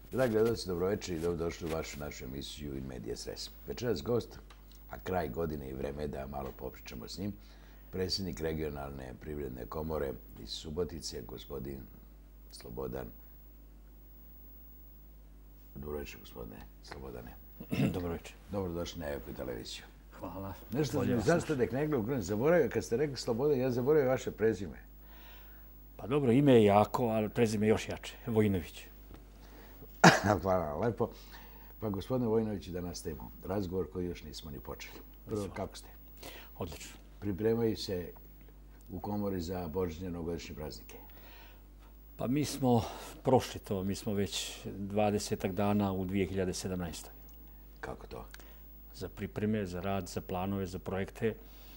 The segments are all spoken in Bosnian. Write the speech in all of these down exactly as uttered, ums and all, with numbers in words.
Dragi gledalci, dobroveče i dobrodošli u vašu našu emisiju In Medias Res. Večeras gost, a kraj godine i vreme da malo popričamo s njim, predsjednik regionalne privredne komore iz Subotice, gospodin Slobodan. Dobroveče, gospodine Slobodane. Dobroveče. Dobrodošli na Eko televiziju. Hvala. Nešto mi zastadak negdje u grunju. Zaboravio, kad ste rekli Slobodan, ja zaboravio vaše prezime. Pa dobro, ime je jako, ali prezime još jače. Vojinović. Hvala, lepo. Pa gospodine Vojinović, da nastavimo razgovor koji još nismo ni počeli. Prvo, kako ste? Odlično. Pripremaju se u komori za božićne novogodišnje praznike. Pa mi smo prošli to, mi smo već dvadesetak dana u dvije hiljade sedamnaestoj. Kako to? Za pripreme, za rad, za planove, za projekte.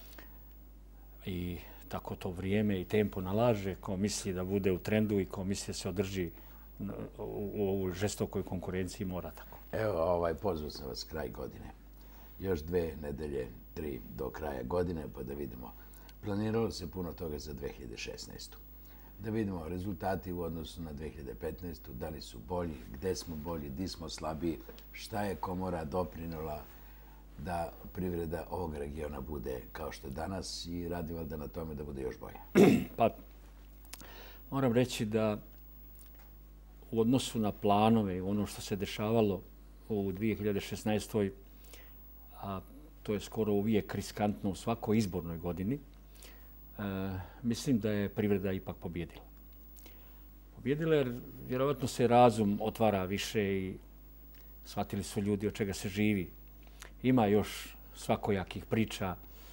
I tako to vrijeme i tempo nalaže. Ko misli da bude u trendu i ko misli da se održi u ovoj žestokoj konkurenciji, mora tako. Evo, ovaj, pozvao sam vas kraj godine. Još dve nedelje, tri do kraja godine, pa da vidimo. Planiralo se puno toga za dve hiljade šesnaestu. Da vidimo rezultati u odnosu na dve hiljade petnaestu. Da li su bolji, gde smo bolji, di smo slabiji, šta je komora doprinula da privreda ovog regiona bude kao što je danas i radi valjda na tome da bude još bolje. Pa, moram reći da u odnosu na planove i ono što se dešavalo u dvije hiljade šesnaestoj. a to je skoro uvijek riskantno u svakoj izbornoj godini, e, mislim da je privreda ipak pobjedila. Pobjedila jer vjerovatno se razum otvara više i shvatili su ljudi od čega se živi. Ima još svakojakih priča,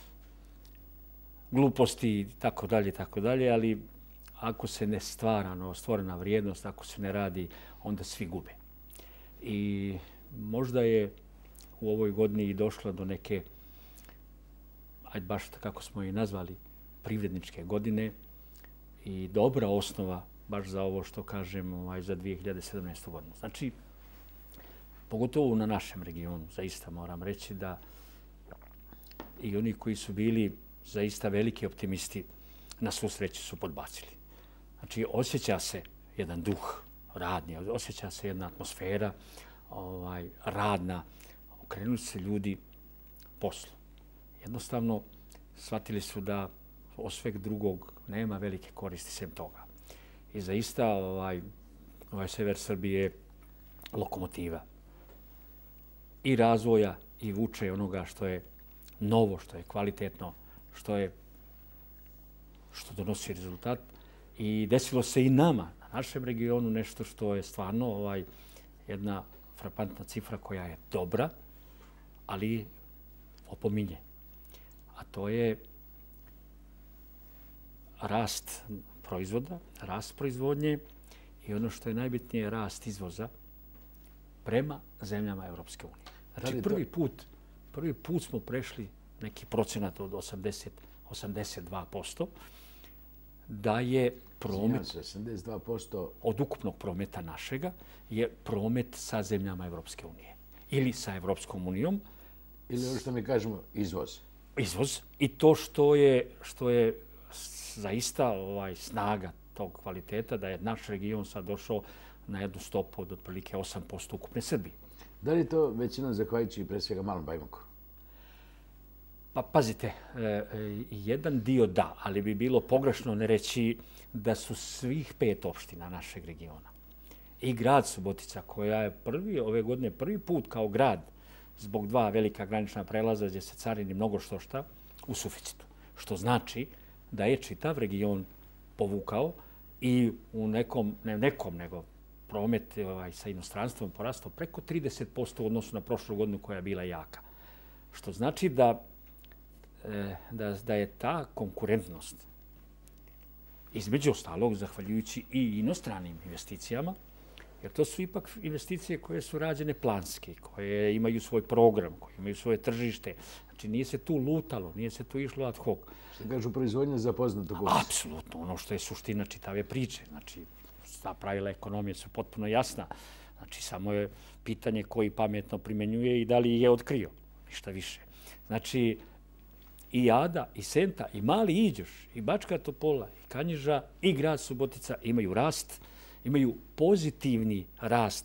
gluposti i tako dalje, tako dalje, ali ako se ne stvara no, stvorena vrijednost, ako se ne radi, onda svi gube. I možda je u ovoj godini i došlo do neke, ajde baš kako smo i nazvali, privredničke godine i dobra osnova baš za ovo što kažem ovaj, za dvije hiljade sedamnaestu. godinu. Znači, pogotovo na našem regionu, zaista moram reći da i oni koji su bili zaista veliki optimisti na svu sreću su podbacili. Znači, osjeća se jedan duh radni, osjeća se jedna atmosfera ovaj, radna, okrenuli se ljudi poslu. Jednostavno, shvatili su da od sveg drugog nema velike koristi sem toga. I zaista ovaj, ovaj sever Srbije je lokomotiva i razvoja i vuče onoga što je novo, što je kvalitetno, što je što donosi rezultat. I desilo se i nama, na našem regionu, nešto što je stvarno ovaj, jedna frapantna cifra koja je dobra, ali opominje. A to je rast proizvoda, rast proizvodnje i ono što je najbitnije, rast izvoza prema zemljama Europske unije. Znači, prvi put, prvi put smo prešli neki procenat od osamdeset, osamdeset dva posto, da je promet osamdeset dva posto od ukupnog prometa našega je promet sa zemljama Evropske unije. Ili sa Evropskom unijom. Ili ono što mi kažemo, izvoz. Izvoz. I to što je, što je zaista ovaj, snaga tog kvaliteta, da je naš region sad došao na jednu stopu od otprilike osam posto ukupne Srbije. Da li je to većinom zahvaljujući pre svega malom Bajmoku? Pa pazite, jedan dio da, ali bi bilo pogrešno ne reći da su svih pet opština našeg regiona. I grad Subotica, koja je prvi, ove godine prvi put kao grad zbog dva velika granična prelaza gdje se carini mnogo što šta u suficitu. Što znači da je čitav region povukao i u nekom, ne nekom, nego promet ovaj, sa inostranstvom porastao preko trideset posto u odnosu na prošlu godinu koja je bila jaka. Što znači da Da, da je ta konkurentnost između ostalog zahvaljujući i inostranim investicijama, jer to su ipak investicije koje su rađene planske, koje imaju svoj program, koje imaju svoje tržište. Znači nije se tu lutalo, nije se tu išlo ad hoc. Što kažu proizvodnja za poznatog gosta? Apsolutno, ono što je suština čitave priče. Znači, ta pravila ekonomije su potpuno jasna. Znači, samo je pitanje koji pametno primenjuje i da li je otkrio. Ništa više. Znači, i Ada, i Senta, i Mali Iđoš, i Bačka Topola, i Kanjiža, i grad Subotica imaju rast, imaju pozitivni rast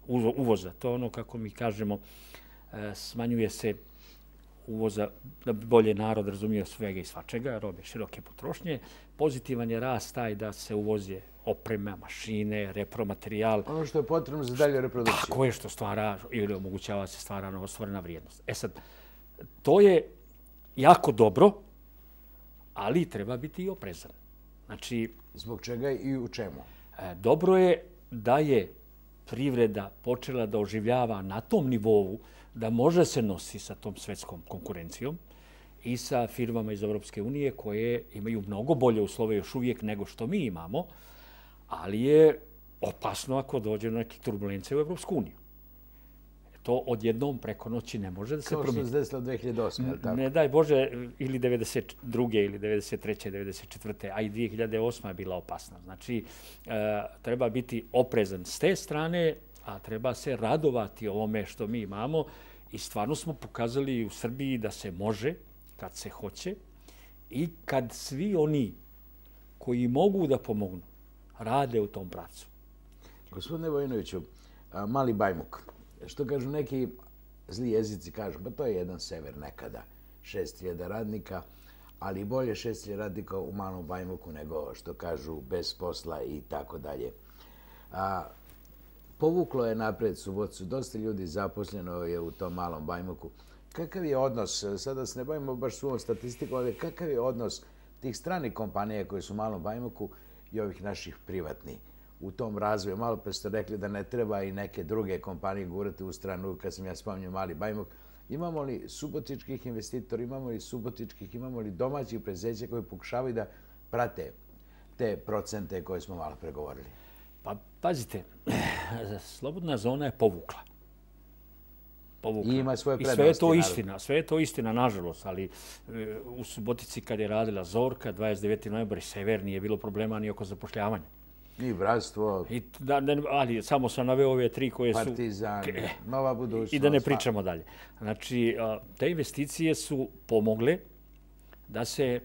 uvoza. To je ono, kako mi kažemo, smanjuje se uvoza, da bi bolje narod razumio svega i svačega, robe široke potrošnje. Pozitivan je rast taj da se uvoze oprema, mašine, repromaterijal. Ono što je potrebno za dalju reprodukciju. Tako je, što stvara ili omogućava se stvara novostvorena vrijednost. E sad, to je jako dobro, ali treba biti i oprezan. Znači, zbog čega i u čemu? Dobro je da je privreda počela da oživljava na tom nivou da može se nosi sa tom svetskom konkurencijom i sa firmama iz Evropske unije koje imaju mnogo bolje uslove još uvijek nego što mi imamo, ali je opasno ako dođe do nekih turbulencija u Evropsku uniju. To odjednom preko noći ne može da se promijeni. Kao što se desilo dve hiljade osme, je li tako? Ne daj Bože, ili devedeset druge ili devedeset treće devedeset četvrte a i dvije hiljade osma je bila opasna. Znači, treba biti oprezan s te strane, a treba se radovati ovome što mi imamo i stvarno smo pokazali u Srbiji da se može kad se hoće i kad svi oni koji mogu da pomognu rade u tom pravcu. Gospodine Vojinoviću, Mali Bajmuk, što kažu neki zli jezici, kažu, pa to je jedan sever nekada, šest hiljada radnika, ali bolje šest hiljada radnika u Malom Bajmuku nego što kažu bez posla i tako dalje. Povuklo je napred Suboticu, dosta ljudi zaposleno je u tom Malom Bajmuku. Kakav je odnos, sada se ne bavimo baš s ovom statistikom, ali kakav je odnos tih stranih kompanija koje su u Malom Bajmuku i ovih naših privatnih u tom razvoju? Malo pre ste rekli da ne treba i neke druge kompanije gurati u stranu, kad sam ja spominjao Mali Bajmuk. Imamo li subotičkih investitora, imamo li subotičkih, imamo li domaćih preduzeća koji pokušavaju da prate te procente koje smo malo pregovorili? Pa, pazite, slobodna zona je povukla. I ima svoje prednosti. I sve je to istina, sve je to istina, nažalost, ali u Subotici kad je radila Zorka, dvadeset deveti novembar i Sever, nije bilo problema ni oko zapošljavanja. Ni bratstvo. Ali samo sam naveo ove tri koje su... Partizan, Nova budućnost. I da ne pričamo dalje. Znači, te investicije su pomogle da se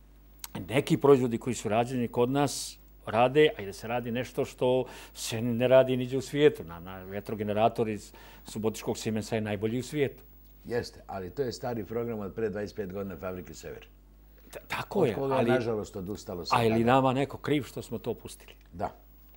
neki proizvodi koji su rađeni kod nas rade, a i da se radi nešto što se ne radi niđe u svijetu. Na vetrogenerator iz Subotičkog Siemensa je najbolji u svijetu. Jeste, ali to je stari program od pre dvadeset pet godina fabrike Sever. Tako je. Od koga je, nažalost, odustalo se. A je li nama neko kriv što smo to pustili? Da.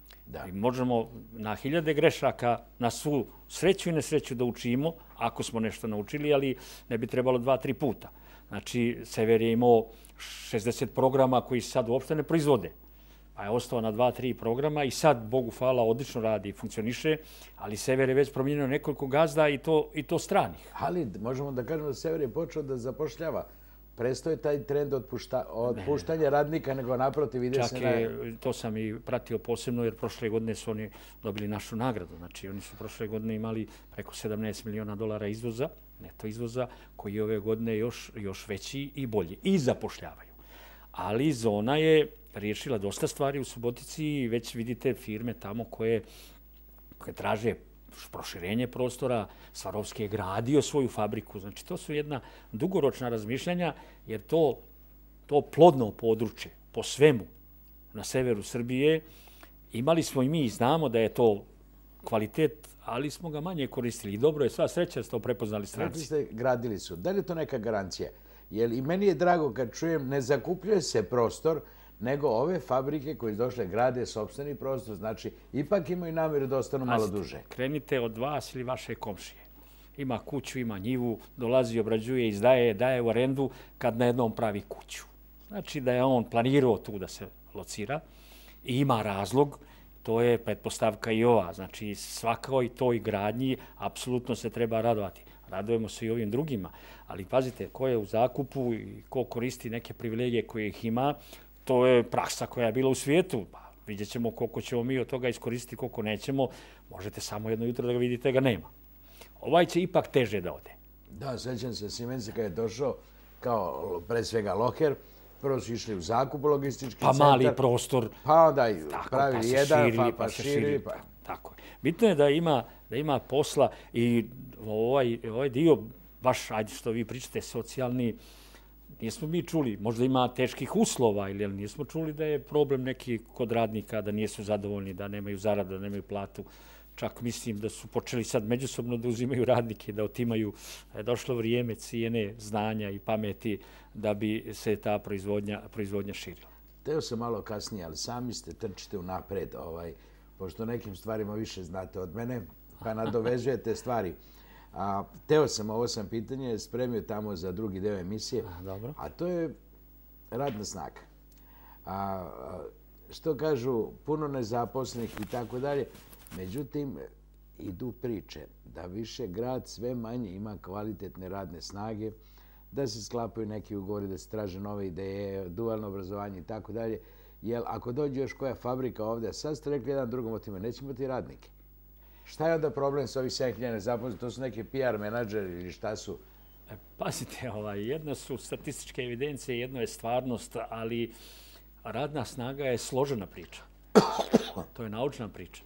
I možemo na hiljade grešaka, na svu sreću i nesreću da učimo, ako smo nešto naučili, ali ne bi trebalo dva, tri puta. Znači, Sever je imao šezdeset programa koji sad uopšte ne proizvode. Pa je ostao na dva, tri programa i sad, Bogu hvala, odlično radi i funkcioniše, ali Sever je već promijenio nekoliko gazda i to, i to stranih. Ali možemo da kažemo da Sever je počeo da zapošljava. Prestoje taj trend otpuštanja radnika, nego naprotiv ide se na... Čak je, to sam i pratio posebno, jer prošle godine su oni dobili našu nagradu. Znači, oni su prošle godine imali preko sedamnaest miliona dolara izvoza, neto izvoza, koji je ove godine još, još veći i bolji. I zapošljavaju. Ali zona je riješila dosta stvari u Subotici i već vidite firme tamo koje, koje traže proširenje prostora. Svarovski je gradio svoju fabriku. Znači, to su jedna dugoročna razmišljanja, jer to, to plodno područje po svemu na severu Srbije imali smo i mi i znamo da je to kvalitet, ali smo ga manje koristili. I dobro je, sva sreća ste to prepoznali stranci. Rekli ste, gradili su. Da li je to neka garancija? Jer i meni je drago kad čujem, ne zakupljuje se prostor, nego ove fabrike koje došle grade sopstveni prostor, znači ipak imaju namjeru da ostanu malo duže. Krenite od vas ili vaše komšije. Ima kuću, ima njivu, dolazi, obrađuje, izdaje, daje u arendu kad na jednom pravi kuću. Znači da je on planirao tu da se locira i ima razlog, to je pretpostavka i ova. Znači svakoj toj gradnji apsolutno se treba radovati. Radujemo se i ovim drugima, ali pazite, ko je u zakupu i ko koristi neke privilegije koje ih ima, to je praksa koja je bila u svijetu. Pa, vidjet ćemo koliko ćemo mi od toga iskoristiti, koliko nećemo. Možete samo jedno jutro da ga vidite, ga nema. Ovaj će ipak teže da ode. Da, sećam se Siemensa kada je došao kao pre svega loker. Prvo su išli u zakup logistički pa centar. Pa mali prostor. Pa onda i pravili pa jedan, širili, pa, pa širili. Pa. Tako je. Bitno je da ima, da ima posla i ovaj, ovaj dio, baš, ajde što vi pričate, socijalni, nismo mi čuli, možda ima teških uslova, ili nismo čuli da je problem neki kod radnika, da nisu zadovoljni, da nemaju zaradu, da nemaju platu. čak mislim da su počeli sad međusobno da uzimaju radnike, da otimaju. Je došlo vrijeme cijene znanja i pameti da bi se ta proizvodnja, proizvodnja širila. Teo sam malo kasnije, ali sami ste trčite unapred, ovaj, pošto nekim stvarima više znate od mene, pa nadovezujete stvari. A, teo sam, ovo sam pitanje spremio tamo za drugi deo emisije, A, dobro. a to je radna snaga. A, što kažu, puno nezaposlenih i tako dalje, međutim, idu priče da više grad sve manje ima kvalitetne radne snage, da se sklapaju neki ugovori, da se traže nove ideje, dualno obrazovanje i tako dalje. Jer ako dođe još koja fabrika ovdje, sad ste rekli jedan drugom o time, nećemo imati radnike. Šta je onda problem s ovih sedam hiljada nezaposlenih? To su neki P R menadžeri ili šta su? E, pazite, ovaj, jedno su statističke evidencije, jedno je stvarnost, ali radna snaga je složena priča. To je naučna priča.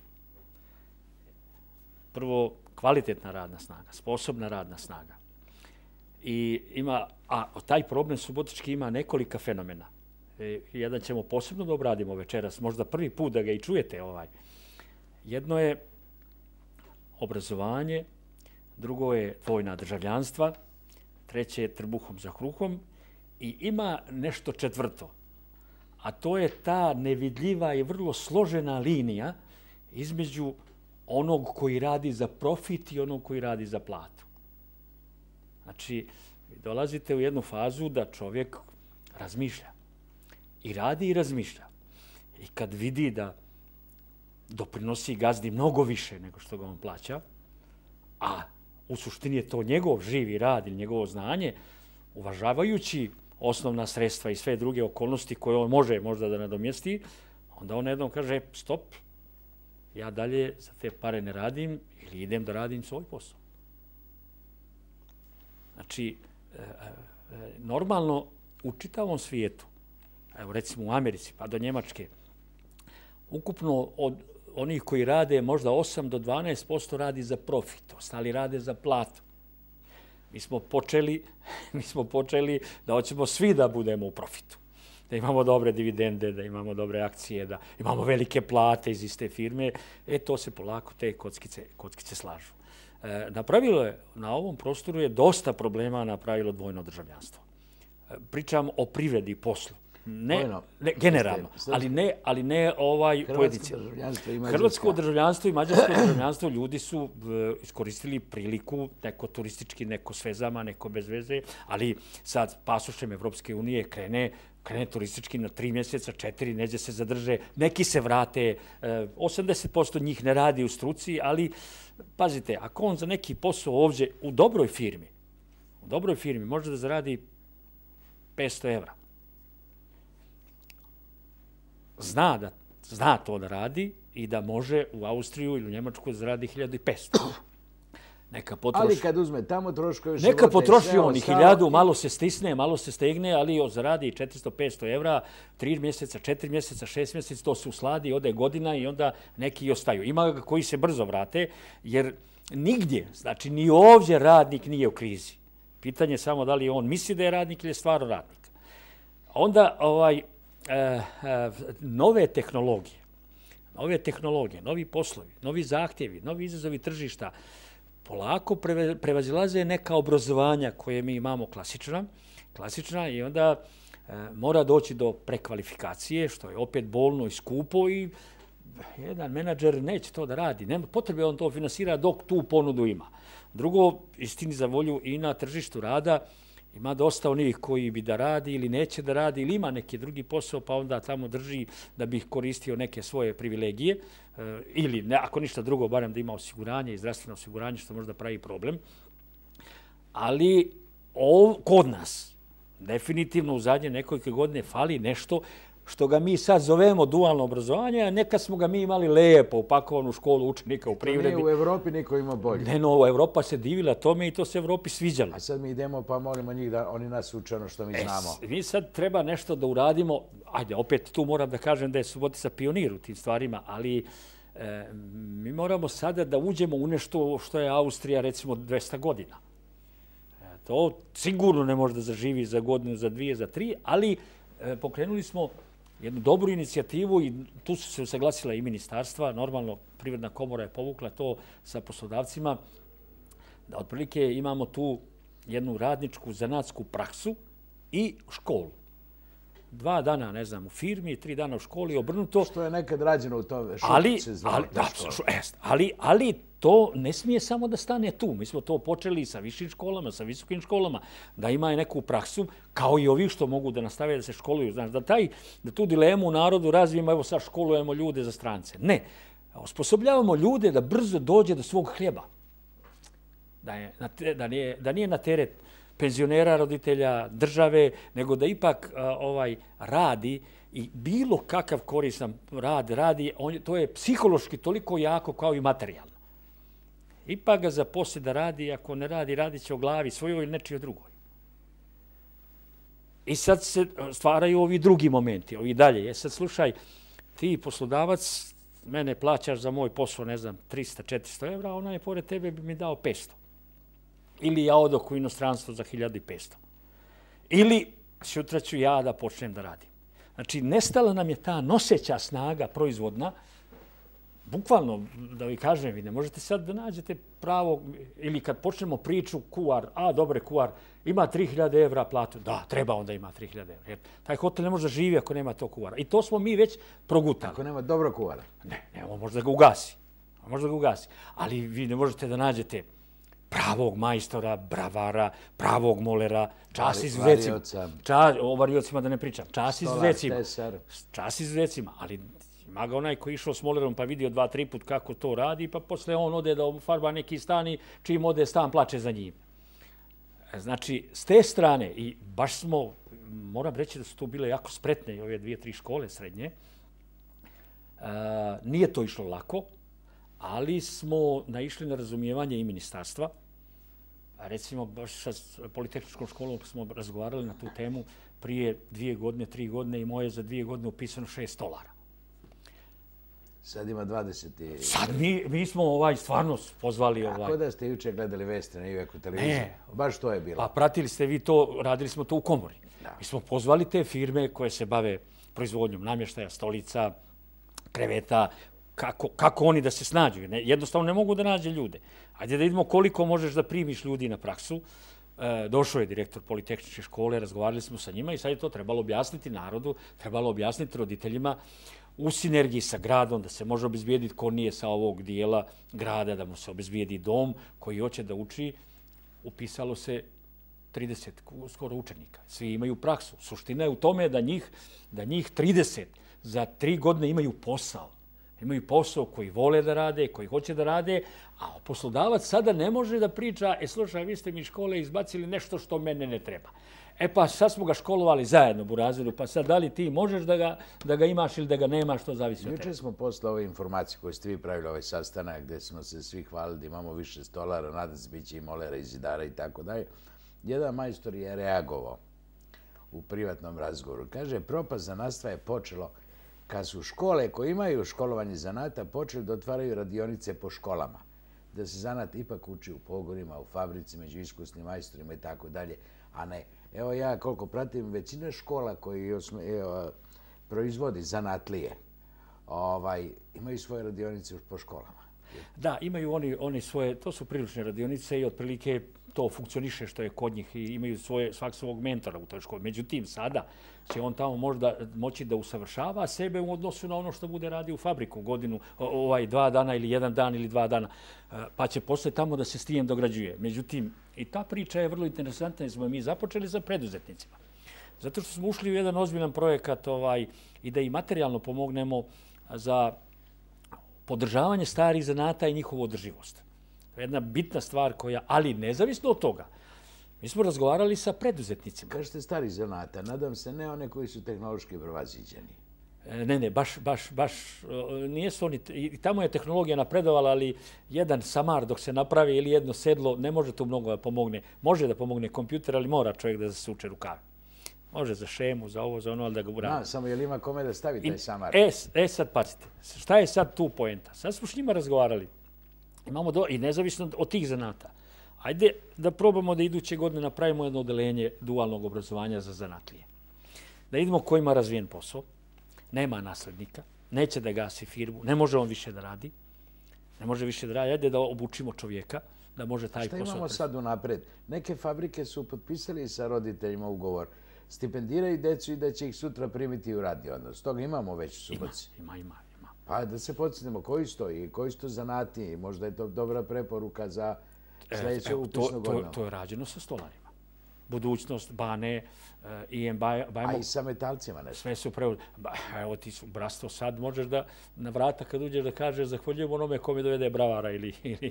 Prvo, kvalitetna radna snaga, sposobna radna snaga. I ima, a taj problem subotički ima nekolika fenomena. E, jedan ćemo posebno da obradimo večeras, možda prvi put da ga i čujete. Ovaj. Jedno je obrazovanje, drugo je dvojna državljanstva, treće je trbuhom za kruhom i ima nešto četvrto. A to je ta nevidljiva i vrlo složena linija između onog koji radi za profit i onog koji radi za platu. Znači, dolazite u jednu fazu da čovjek razmišlja. I radi i razmišlja. I kad vidi da doprinosi gazdi mnogo više nego što ga on plaća, a u suštini je to njegov živi rad ili njegovo znanje, uvažavajući osnovna sredstva i sve druge okolnosti koje on može možda da nadomjesti, onda on jednom kaže, stop, ja dalje za te pare ne radim ili idem da radim svoj posao. Znači, normalno u čitavom svijetu, evo recimo u Americi pa do Njemačke, ukupno od onih koji rade možda osam do dvanaest posto radi za profit, ostali rade za platu. Mi smo počeli, mi smo počeli da hoćemo svi da budemo u profitu. Da imamo dobre dividende, da imamo dobre akcije, da imamo velike plate iz iste firme. E, to se polako te kockice, kockice slažu. E, napravilo je, na ovom prostoru je dosta problema napravilo dvojno državljanstvo. E, pričam o privredi i poslu. Ne, ne generalno, ali ne, ali ne ovaj pojedinci. Hrvatsko državljanstvo i mađarsko državljanstvo ljudi su iskoristili priliku, neko turistički, neko s vezama, neko bez veze, ali sad pasošem Evropske unije krene, krene turistički na tri mjeseca, četiri, neđe se zadrže, neki se vrate, osamdeset posto njih ne radi u struci, ali pazite, ako on za neki posao ovdje u dobroj firmi, u dobroj firmi može da zaradi petsto evra, Zna, da, zna to da radi i da može u Austriju ili u Njemačku da zaradi hiljadu petsto. Neka potroši, ali kad uzme tamo troškovi života... Neka potroši on i hiljadu, malo se stisne, malo se stegne, ali zaradi četiristo petsto evra, tri mjeseca, četiri mjeseca, šest mjeseca, to se usladi, ode godina i onda neki i ostaju. Ima ga koji se brzo vrate, jer nigdje, znači ni ovdje radnik nije u krizi. Pitanje je samo da li on misli da je radnik ili je stvarno radnik. Onda ovaj... E, e, nove tehnologije, nove tehnologije, novi poslovi, novi zahtjevi, novi izazovi tržišta polako preve, prevazilaze neka obrazovanja koje mi imamo klasična, klasična i onda e, mora doći do prekvalifikacije, što je opet bolno i skupo i jedan menadžer neće to da radi. Nema potrebe on to finansira dok tu ponudu ima. Drugo, istini za volju i na tržištu rada ima dosta onih koji bi da radi ili neće da radi ili ima neki drugi posao pa onda tamo drži da bi koristio neke svoje privilegije e, ili ne, ako ništa drugo, barem da ima osiguranje i zdravstveno osiguranje što možda pravi problem. Ali ov, kod nas definitivno u zadnje nekoliko godine fali nešto što ga mi sad zovemo dualno obrazovanje, a neka smo ga mi imali lijepo upakovanu školu učenika u privredi. To nije u Evropi niko ima bolje. Ne, no, Evropa se divila tome i to se Evropi sviđalo. A sad mi idemo pa molimo njih da oni nas uče ono što mi znamo. E, mi sad treba nešto da uradimo, ajde, opet tu moram da kažem da je Subotica pionir u tim stvarima, ali e, mi moramo sada da uđemo u nešto što je Austrija recimo dvesta godina. E, to sigurno ne može da zaživi za godinu, za dvije, za tri, ali e, pokrenuli smo jednu dobru inicijativu i tu su se usaglasila i ministarstva. Normalno, Privredna komora je povukla to sa poslodavcima, da otprilike imamo tu jednu radničku zanatsku praksu i školu. Dva dana, ne znam, u firmi, tri dana u školi, obrnuto. Što je nekad rađeno u tome, ali, se zvalo ali, ta da, škola. šu, est, ali, ali to ne smije samo da stane tu. Mi smo to počeli sa višim školama, sa visokim školama, da ima i neku praksu, kao i ovi što mogu da nastave da se školuju. Znaš, da, taj, da tu dilemu u narodu razvijemo, evo sad školujemo ljude za strance. Ne, osposobljavamo ljude da brzo dođe do svog hljeba. Da, je, da, nije, da nije na teret penzionera, roditelja, države, nego da ipak a, ovaj radi i bilo kakav koristan rad radi, on, to je psihološki toliko jako kao i materijalno. Ipak ga zaposli da radi, ako ne radi, radit će o glavi svojoj ili nečijoj drugoj. I sad se stvaraju ovi drugi momenti, ovi dalje. Je sad slušaj, ti poslodavac, mene plaćaš za moj posao, ne znam, trista do četiristo evra, ona je pored tebe bi mi dao petsto. Ili ja odok u inostranstvo za hiljadu petsto. Ili sutra ću ja da počnem da radim. Znači, nestala nam je ta noseća snaga proizvodna. Bukvalno, da vi kažem, vi ne možete sad da nađete pravo, ili kad počnemo priču kuvar, a dobre kuvar, ima tri hiljade evra platu. Da, treba onda ima tri hiljade evra. Jer taj hotel ne može da živi ako nema tog kuvara. I to smo mi već progutali. Ako nema dobro kuvara. Ne, ne, on može da ga ugasi. On može da ga ugasi. Ali vi ne možete da nađete pravog majstora, bravara, pravog molera, čas izuzecima. Čas, o variocima da ne pričam. Čas izuzecima. Čas izuzecima, ali ima ga onaj koji išao s molerom pa vidio dva, tri put kako to radi, pa posle on ode da farba neki stan i čim ode stan plače za njim. Znači, s te strane, i baš smo, moram reći da su tu bile jako spretne i ove dvije, tri škole srednje, nije to išlo lako, ali smo naišli na razumijevanje i ministarstva. Recimo, baš sa Politehničkom školom smo razgovarali na tu temu prije dvije godine, tri godine i moje za dvije godine upisano šest stolara. Sad ima dvadeset i... Sad mi, mi smo ovaj stvarno pozvali ovaj... Kako da ste juče gledali vesti na Iveku televiziju? Ne. Baš to je bilo. Pa pratili ste vi to, radili smo to u komori. Da. Mi smo pozvali te firme koje se bave proizvodnjom namještaja, stolica, kreveta, Kako, kako oni da se snađu. Ne, jednostavno ne mogu da nađe ljude. Ajde da vidimo koliko možeš da primiš ljudi na praksu. E, došao je direktor Politehničke škole, razgovarali smo sa njima i sad je to trebalo objasniti narodu, trebalo objasniti roditeljima u sinergiji sa gradom, da se može obezbijediti ko nije sa ovog dijela grada, da mu se obezbijedi dom koji hoće da uči. Upisalo se trideset skoro učenika. Svi imaju praksu. Suština je u tome da njih, da njih trideset za tri godine imaju posao. Imaju posao koji vole da rade, koji hoće da rade, a poslodavac sada ne može da priča, e slušaj, vi ste mi škole izbacili nešto što mene ne treba. E pa sad smo ga školovali zajedno u razredu, pa sad da li ti možeš da ga, da ga imaš ili da ga nemaš, to zavisi od tebe. Juče smo posle ove informacije koje ste vi pravili ovaj sastanak, gde smo se svi hvalili da imamo više stolara, nadam se biće i molera i zidara i tako dalje. Jedan majstor je reagovao u privatnom razgovoru. Kaže, propast zanatstva je počelo kad su škole koje imaju školovanje zanata počeli da otvaraju radionice po školama. Da se zanat ipak uči u pogonima, u fabrici, među iskusnim majstorima i tako dalje. A ne, evo ja koliko pratim, većina škola koji proizvodi zanatlije ovaj, imaju svoje radionice po školama. Da, imaju oni, oni svoje, to su prilične radionice i otprilike to funkcioniše što je kod njih i imaju svoje, svak svog mentora u toj školi. Međutim, sada će on tamo možda moći da usavršava sebe u odnosu na ono što bude radio u fabriku godinu, ovaj dva dana ili jedan dan ili dva dana, pa će posle tamo da se s tim dograđuje. Međutim, i ta priča je vrlo interesantna jer smo mi započeli sa preduzetnicima. Zato što smo ušli u jedan ozbiljan projekat ovaj, i da i materijalno pomognemo za podržavanje starih zanata i njihovu održivost. To je jedna bitna stvar koja, ali nezavisno od toga, mi smo razgovarali sa preduzetnicima. Kažete starih zanata, nadam se ne one koji su tehnološki prevaziđeni. Ne, ne, baš, baš, baš, nijesu oni, i tamo je tehnologija napredovala, ali jedan samar dok se napravi ili jedno sedlo, ne može tu mnogo da pomogne. Može da pomogne kompjuter, ali mora čovjek da se uče rukave. Može za šemu, za ovo, za ono, ali da ga uradi. Da, samo je li ima kome da stavi taj samar? E, e sad, pazite, šta je sad tu poenta? Sad smo s njima razgovarali. Imamo do, i nezavisno od tih zanata. Ajde da probamo da iduće godine napravimo jedno odeljenje dualnog obrazovanja za zanatlije. Da vidimo ko ima razvijen posao, nema naslednika, neće da gasi firmu, ne može on više da radi, ne može više da radi, ajde da obučimo čovjeka, da može taj posao... Šta imamo sad unapred? Neke fabrike su potpisali sa roditeljima ugovor, stipendiraju decu i da će ih sutra primiti u radni odnos. Toga imamo već u Subotici. Ima, ima, ima. Pa da se podsjetimo koji su to i koji su to zanati. Možda je to dobra preporuka za sljedeću upisnu godinu. To je rađeno sa stolarima. Budućnost, Bane, I M Bajmo... A i sa metalcima nešto. Sve su preuzeli. Evo ti su, brasto, sad možeš da na vrata kad uđeš da kažeš zahvaljujem onome kome dovede bravara ili...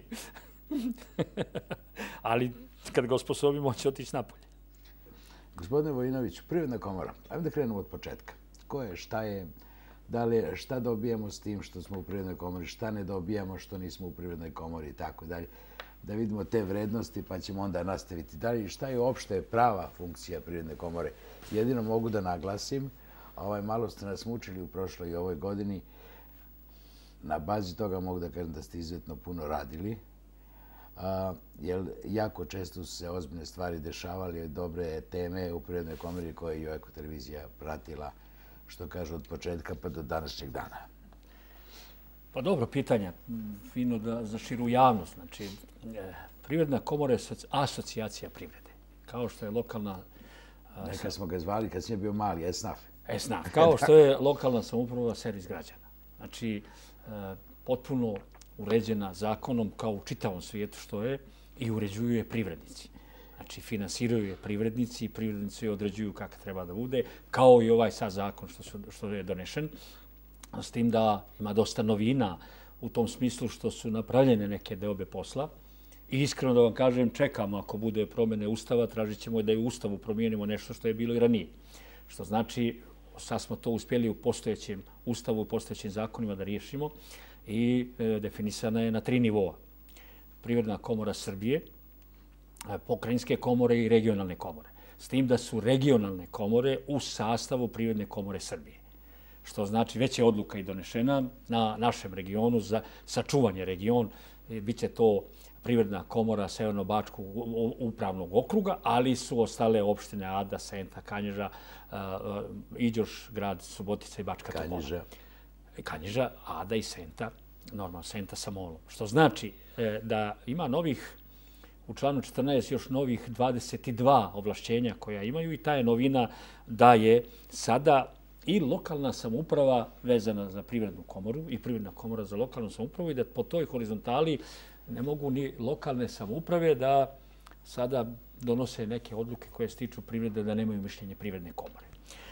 Ali kad ga osposobimo, će otići napolje. Gospodine Vojinović, Privredna komora. Ajmo da krenemo od početka. Ko je, šta je, da li, šta dobijamo s tim što smo u Privrednoj komori, šta ne dobijamo što nismo u Privrednoj komori i tako dalje. Da vidimo te vrednosti pa ćemo onda nastaviti dalje. Šta je uopšte prava funkcija Privredne komore? Jedino mogu da naglasim, ovaj, malo ste nas mučili u prošloj i ovoj godini. Na bazi toga mogu da kažem da ste izuzetno puno radili. A, jer jako često su se ozbiljne stvari dešavali, dobre teme u Privrednoj komori koje je Eko televizija pratila, što kažu, od početka pa do današnjeg dana. Pa dobro pitanje, fino da za širu javnost. Znači, Privredna komora je asocijacija privrede. Kao što je lokalna... Neka smo ga zvali kad je bio mali, Esnaf. Esnaf, kao što je lokalna samouprava servis građana. Znači, potpuno uređena zakonom kao u čitavom svijetu što je i uređuju je privrednici. Znači, finansiraju je privrednici i privrednici određuju kako treba da bude, kao i ovaj sad zakon što, su, što je donešen. S tim da ima dosta novina u tom smislu što su napravljene neke deobe posla. I iskreno da vam kažem, čekamo ako bude promjene Ustava, tražit ćemo da i u Ustavu promijenimo nešto što je bilo i ranije. Što znači, sad smo to uspjeli u postojećem Ustavu, u postojećim zakonima da riješimo i e, definisana je na tri nivoa. Privredna komora Srbije, pokrajinske komore i regionalne komore. S tim da su regionalne komore u sastavu Privredne komore Srbije. Što znači već je odluka i donešena na našem regionu za sačuvanje region. Biće to Privredna komora Severno-Bačkog upravnog okruga, ali su ostale opštine Ada, Senta, Kanjiža, Iđoš, grad Subotica i Bačka Topola. Kanjiža. Kanjiža, Ada i Senta, normalno Senta sa molom. Što znači da ima novih, u članu četrnaest još novih dvadeset dva ovlašćenja koja imaju i ta je novina da je sada i lokalna samouprava vezana za Privrednu komoru i Privredna komora za lokalnu samoupravu i da po toj horizontali ne mogu ni lokalne samouprave da sada donose neke odluke koje se tiču privrede da nemaju mišljenje Privredne komore.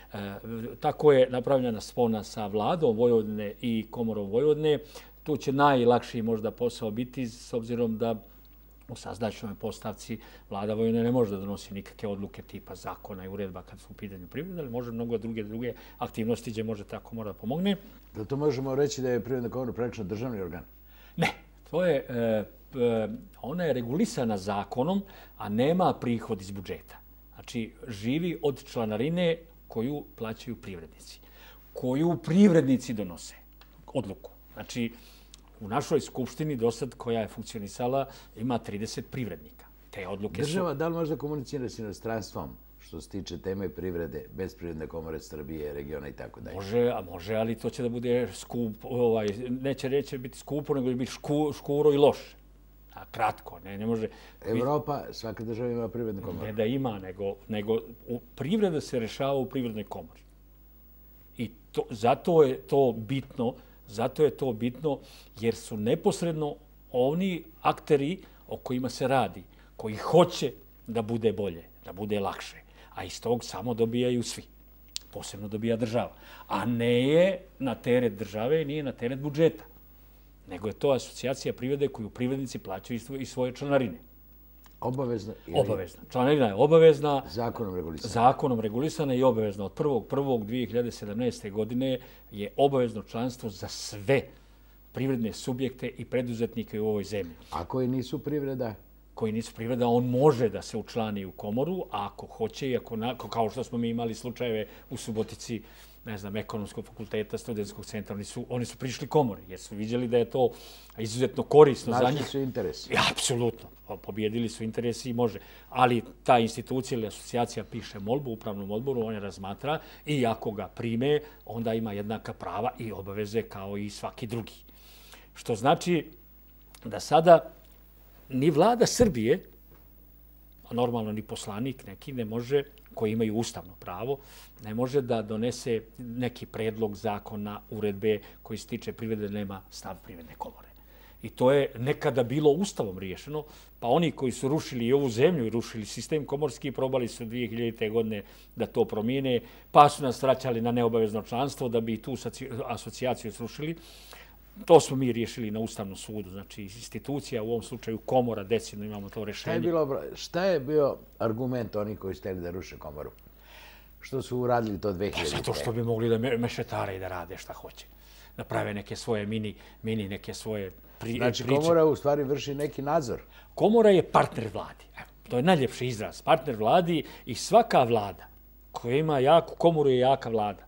E, tako je napravljena spona sa vladom Vojvodine i komorom Vojvodine. Tu će najlakši možda posao biti s obzirom da u sazdačnoj postavci vlada Vojvodine ne može da donosi nikakve odluke tipa zakona i uredba kad su u pitanju privrede, ali može mnogo druge druge aktivnosti gdje može ta komora da pomogne. Da to možemo reći da je Privredna komora praktično državni organ? Ne, to je, e, e, ona je regulisana zakonom, a nema prihod iz budžeta. Znači, živi od članarine koju plaćaju privrednici, koju privrednici donose odluku. Znači, u našoj skupštini do sad koja je funkcionisala ima trideset privrednika. Te odluke Država su... da li možda komunicira s inostranstvom što se tiče teme privrede, bez Privredne komore Srbije, regiona i tako dalje? Može, a može, ali to će da bude skup, ovaj, neće reći biti skupo, nego će biti šku, škuro i loše. A kratko, ne, ne može... Evropa, svaka država ima Privrednu komoru. Ne da ima, nego, nego u, privreda se rešava u Privrednoj komori. I to, zato je to bitno, zato je to bitno jer su neposredno oni akteri o kojima se radi, koji hoće da bude bolje, da bude lakše. A iz tog samo dobijaju svi. Posebno dobija država. A ne je na teret države i nije na teret budžeta. Nego je to asocijacija privrede koju privrednici plaćaju iz svoje članarine. Obavezna? Ili... Obavezna. Članarina je obavezna. Zakonom regulisana? Zakonom regulisana i obavezna. Od prvog prvog dvije hiljade sedamnaeste. godine je obavezno članstvo za sve privredne subjekte i preduzetnike u ovoj zemlji. A koji nisu privreda? koji nisu privreda, on može da se učlani u komoru, a ako hoće i ako, na, kao što smo mi imali slučajeve u Subotici, ne znam, ekonomskog fakulteta, studentskog centra, oni su, oni su prišli komori, jer su vidjeli da je to izuzetno korisno za njih. Našli su interesi. Ja, apsolutno. Pobjedili su interesi i može. Ali ta institucija ili asocijacija piše molbu upravnom odboru, on je razmatra i ako ga prime, onda ima jednaka prava i obaveze kao i svaki drugi. Što znači da sada ni vlada Srbije, a normalno ni poslanik neki ne može, koji imaju ustavno pravo, ne može da donese neki predlog zakona, uredbe koji se tiče privrede, nema stav privredne komore. I to je nekada bilo ustavom riješeno, pa oni koji su rušili i ovu zemlju i rušili sistem komorski, probali su dvije hiljadite. godine da to promijene, pa su nas vraćali na neobavezno članstvo da bi tu asocijaciju srušili. To smo mi riješili na Ustavnom sudu, znači institucija, u ovom slučaju komora, decidno imamo to rješenje. Šta je, bilo, šta je bio argument onih koji su htjeli da ruše komoru? Što su uradili to dve hiljadite? Zato što bi mogli da mešetare i da rade šta hoće. Da prave neke svoje mini, mini neke svoje pri, znači, priče. komora u stvari vrši neki nadzor? Komora je partner vladi. Evo, to je najljepši izraz. Partner vladi i svaka vlada koja ima jaku komoru je jaka vlada.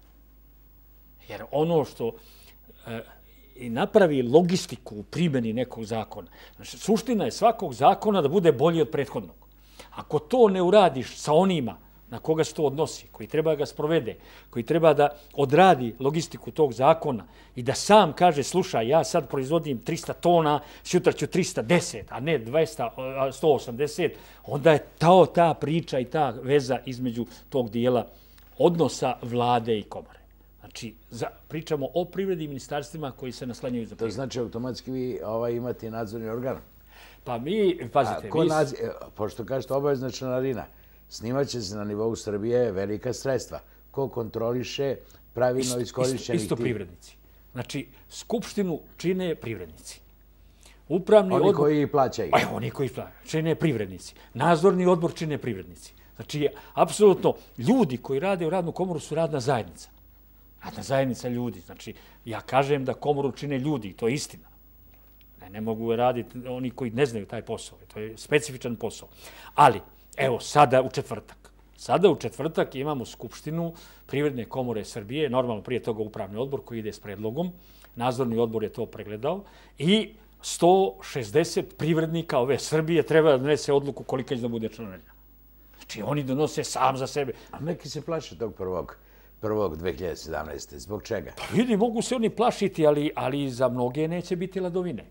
Jer ono što e, i napravi logistiku u primjeni nekog zakona. Znači, suština je svakog zakona da bude bolji od prethodnog. Ako to ne uradiš sa onima na koga se to odnosi, koji treba ga sprovede, koji treba da odradi logistiku tog zakona i da sam kaže, slušaj, ja sad proizvodim trista tona, sutra ću trista deset, a ne dvesta, sto osamdeset, onda je ta, ta priča i ta veza između tog dijela odnosa vlade i komore. Znači, za, pričamo o privredi i ministarstvima koji se naslanjaju za privredu. To znači automatski vi ovaj, imate nadzorni organ? Pa mi, pazite... A, ko vi... nadzi... Pošto kažete obavezna članarina, snimaće se na nivou Srbije velika sredstva. Ko kontroliše pravilno iskorišćenih... Isto, isto privrednici. Znači, skupštinu čine privrednici. Upravni oni odbor... koji plaćaju. Evo, oni koji plaćaju. Čine privrednici. Nadzorni odbor čine privrednici. Znači, apsolutno, ljudi koji rade u radnu komoru su radna zajednica. Radna zajednica ljudi. Znači, ja kažem da komoru čine ljudi, to je istina. Ne, ne mogu raditi oni koji ne znaju taj posao. To je specifičan posao. Ali, evo, sada u četvrtak. Sada u četvrtak imamo Skupštinu Privredne komore Srbije, normalno prije toga upravni odbor koji ide s predlogom. Nadzorni odbor je to pregledao i sto šezdeset privrednika ove Srbije treba da donese odluku kolika će da bude članarina. Znači, oni donose sam za sebe. A neki se plaše tog prvog. prvog dve hiljade sedamnaeste. Zbog čega? Pa vidi, mogu se oni plašiti, ali, ali za mnoge neće biti ladovine.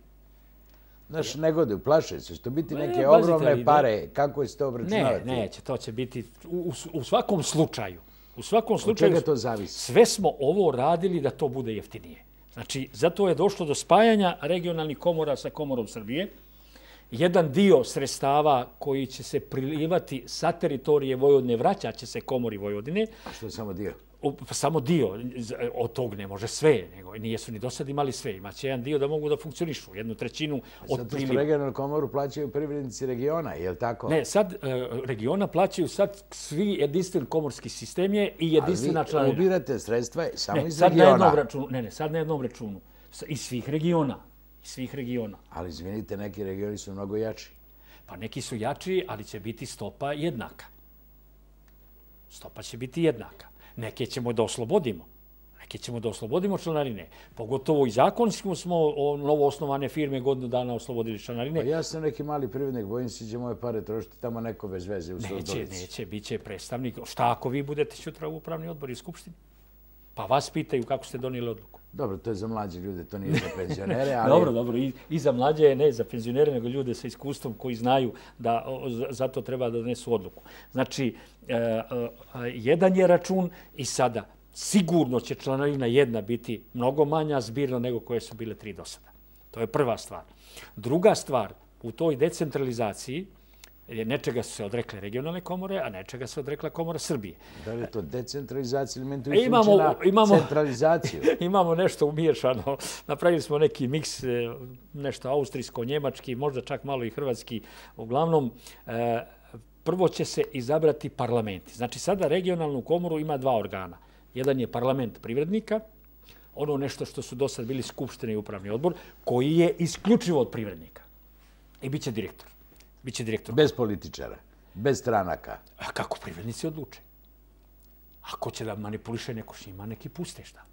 Znaš, negoduju, plaše se. Što biti neke ne, ogromne ali, pare, kako će to obračunavati? Ne, neće, to će biti u, u svakom slučaju. U svakom slučaju, od čega to zavisi? Sve smo ovo radili da to bude jeftinije. Znači, zato je došlo do spajanja regionalnih komora sa Komorom Srbije. Jedan dio sredstava koji će se prilivati sa teritorije Vojvodine vraćat će se Komori Vojvodine. A što je samo dio? Samo dio, od tog ne može sve, nego nije su ni do sad imali sve. Imaće jedan dio da mogu da funkcionišu, jednu trećinu od priliva. Zato što regionalnu komoru plaćaju privrednici regiona, je li tako? Ne, sad regiona plaćaju sad svi jedinstven komorski sistem je i jedinstvena članarina. Ali vi ubirate sredstva samo ne, iz sad regiona. Na jednom računu, ne, ne, sad na jednom računu. Iz svih regiona. Iz svih regiona. Ali izvinite, neki regioni su mnogo jači. Pa neki su jači, ali će biti stopa jednaka. Stopa će biti jednaka. Neke ćemo da oslobodimo. Neke ćemo da oslobodimo članarine. Pogotovo i zakonskim smo o novo osnovane firme godinu dana oslobodili članarine. Pa ja sam neki mali privrednik, bojim se će moje pare trošiti tamo neko bez veze u Surdulici. Neće, neće, bit će predstavnik. Šta ako vi budete sutra u upravni odbor i skupštini? Pa vas pitaju kako ste donijeli odluku. Dobro, to je za mlađe ljude, to nije za penzionere. Ali... dobro, dobro. I, I za mlađe, ne za penzionere, nego ljude sa iskustvom koji znaju da o, za to treba da donesu odluku. Znači, e, e, jedan je račun i sada sigurno će članarina jedna biti mnogo manja zbirno nego koje su bile tri do sada. To je prva stvar. Druga stvar, u toj decentralizaciji, nečega su se odrekle regionalne komore, a nečega se odrekla Komora Srbije. Da li je to decentralizacija ili meni tu imamo, imamo, centralizaciju? Imamo nešto umiješano. Napravili smo neki miks, nešto austrijsko-njemački, možda čak malo i hrvatski. Uglavnom, prvo će se izabrati parlamenti. Znači, sada regionalnu komoru ima dva organa. Jedan je parlament privrednika, ono nešto što su do sad bili skupštine i upravni odbor, koji je isključivo od privrednika. I bit će direktor. Biće direktor. Bez političara, bez stranaka. A kako privrednici odluče? Ako će da manipuliše neko s njima, neki puste šta.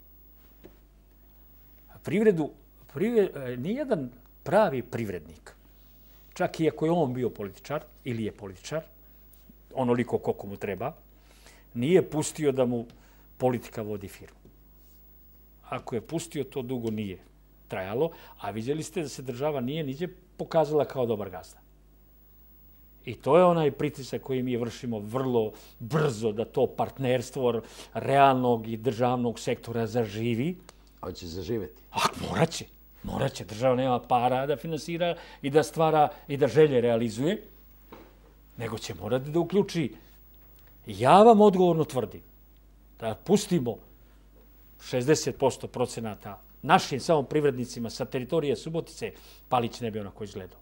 Privredu, privred, nijedan pravi privrednik, čak i ako je on bio političar ili je političar, onoliko koliko mu treba, nije pustio da mu politika vodi firmu. Ako je pustio, to dugo nije trajalo, a vidjeli ste da se država nije niđe pokazala kao dobar gazda. I to je onaj pritisak koji mi vršimo vrlo brzo da to partnerstvo realnog i državnog sektora zaživi. Hoće zaživjeti. A morat će. Morat će. Država nema para da finansira i da stvara i da želje realizuje, nego će morati da uključi. Ja vam odgovorno tvrdim da pustimo šezdeset posto procenata našim samo privrednicima sa teritorije Subotice, Palić ne bi onako izgledao.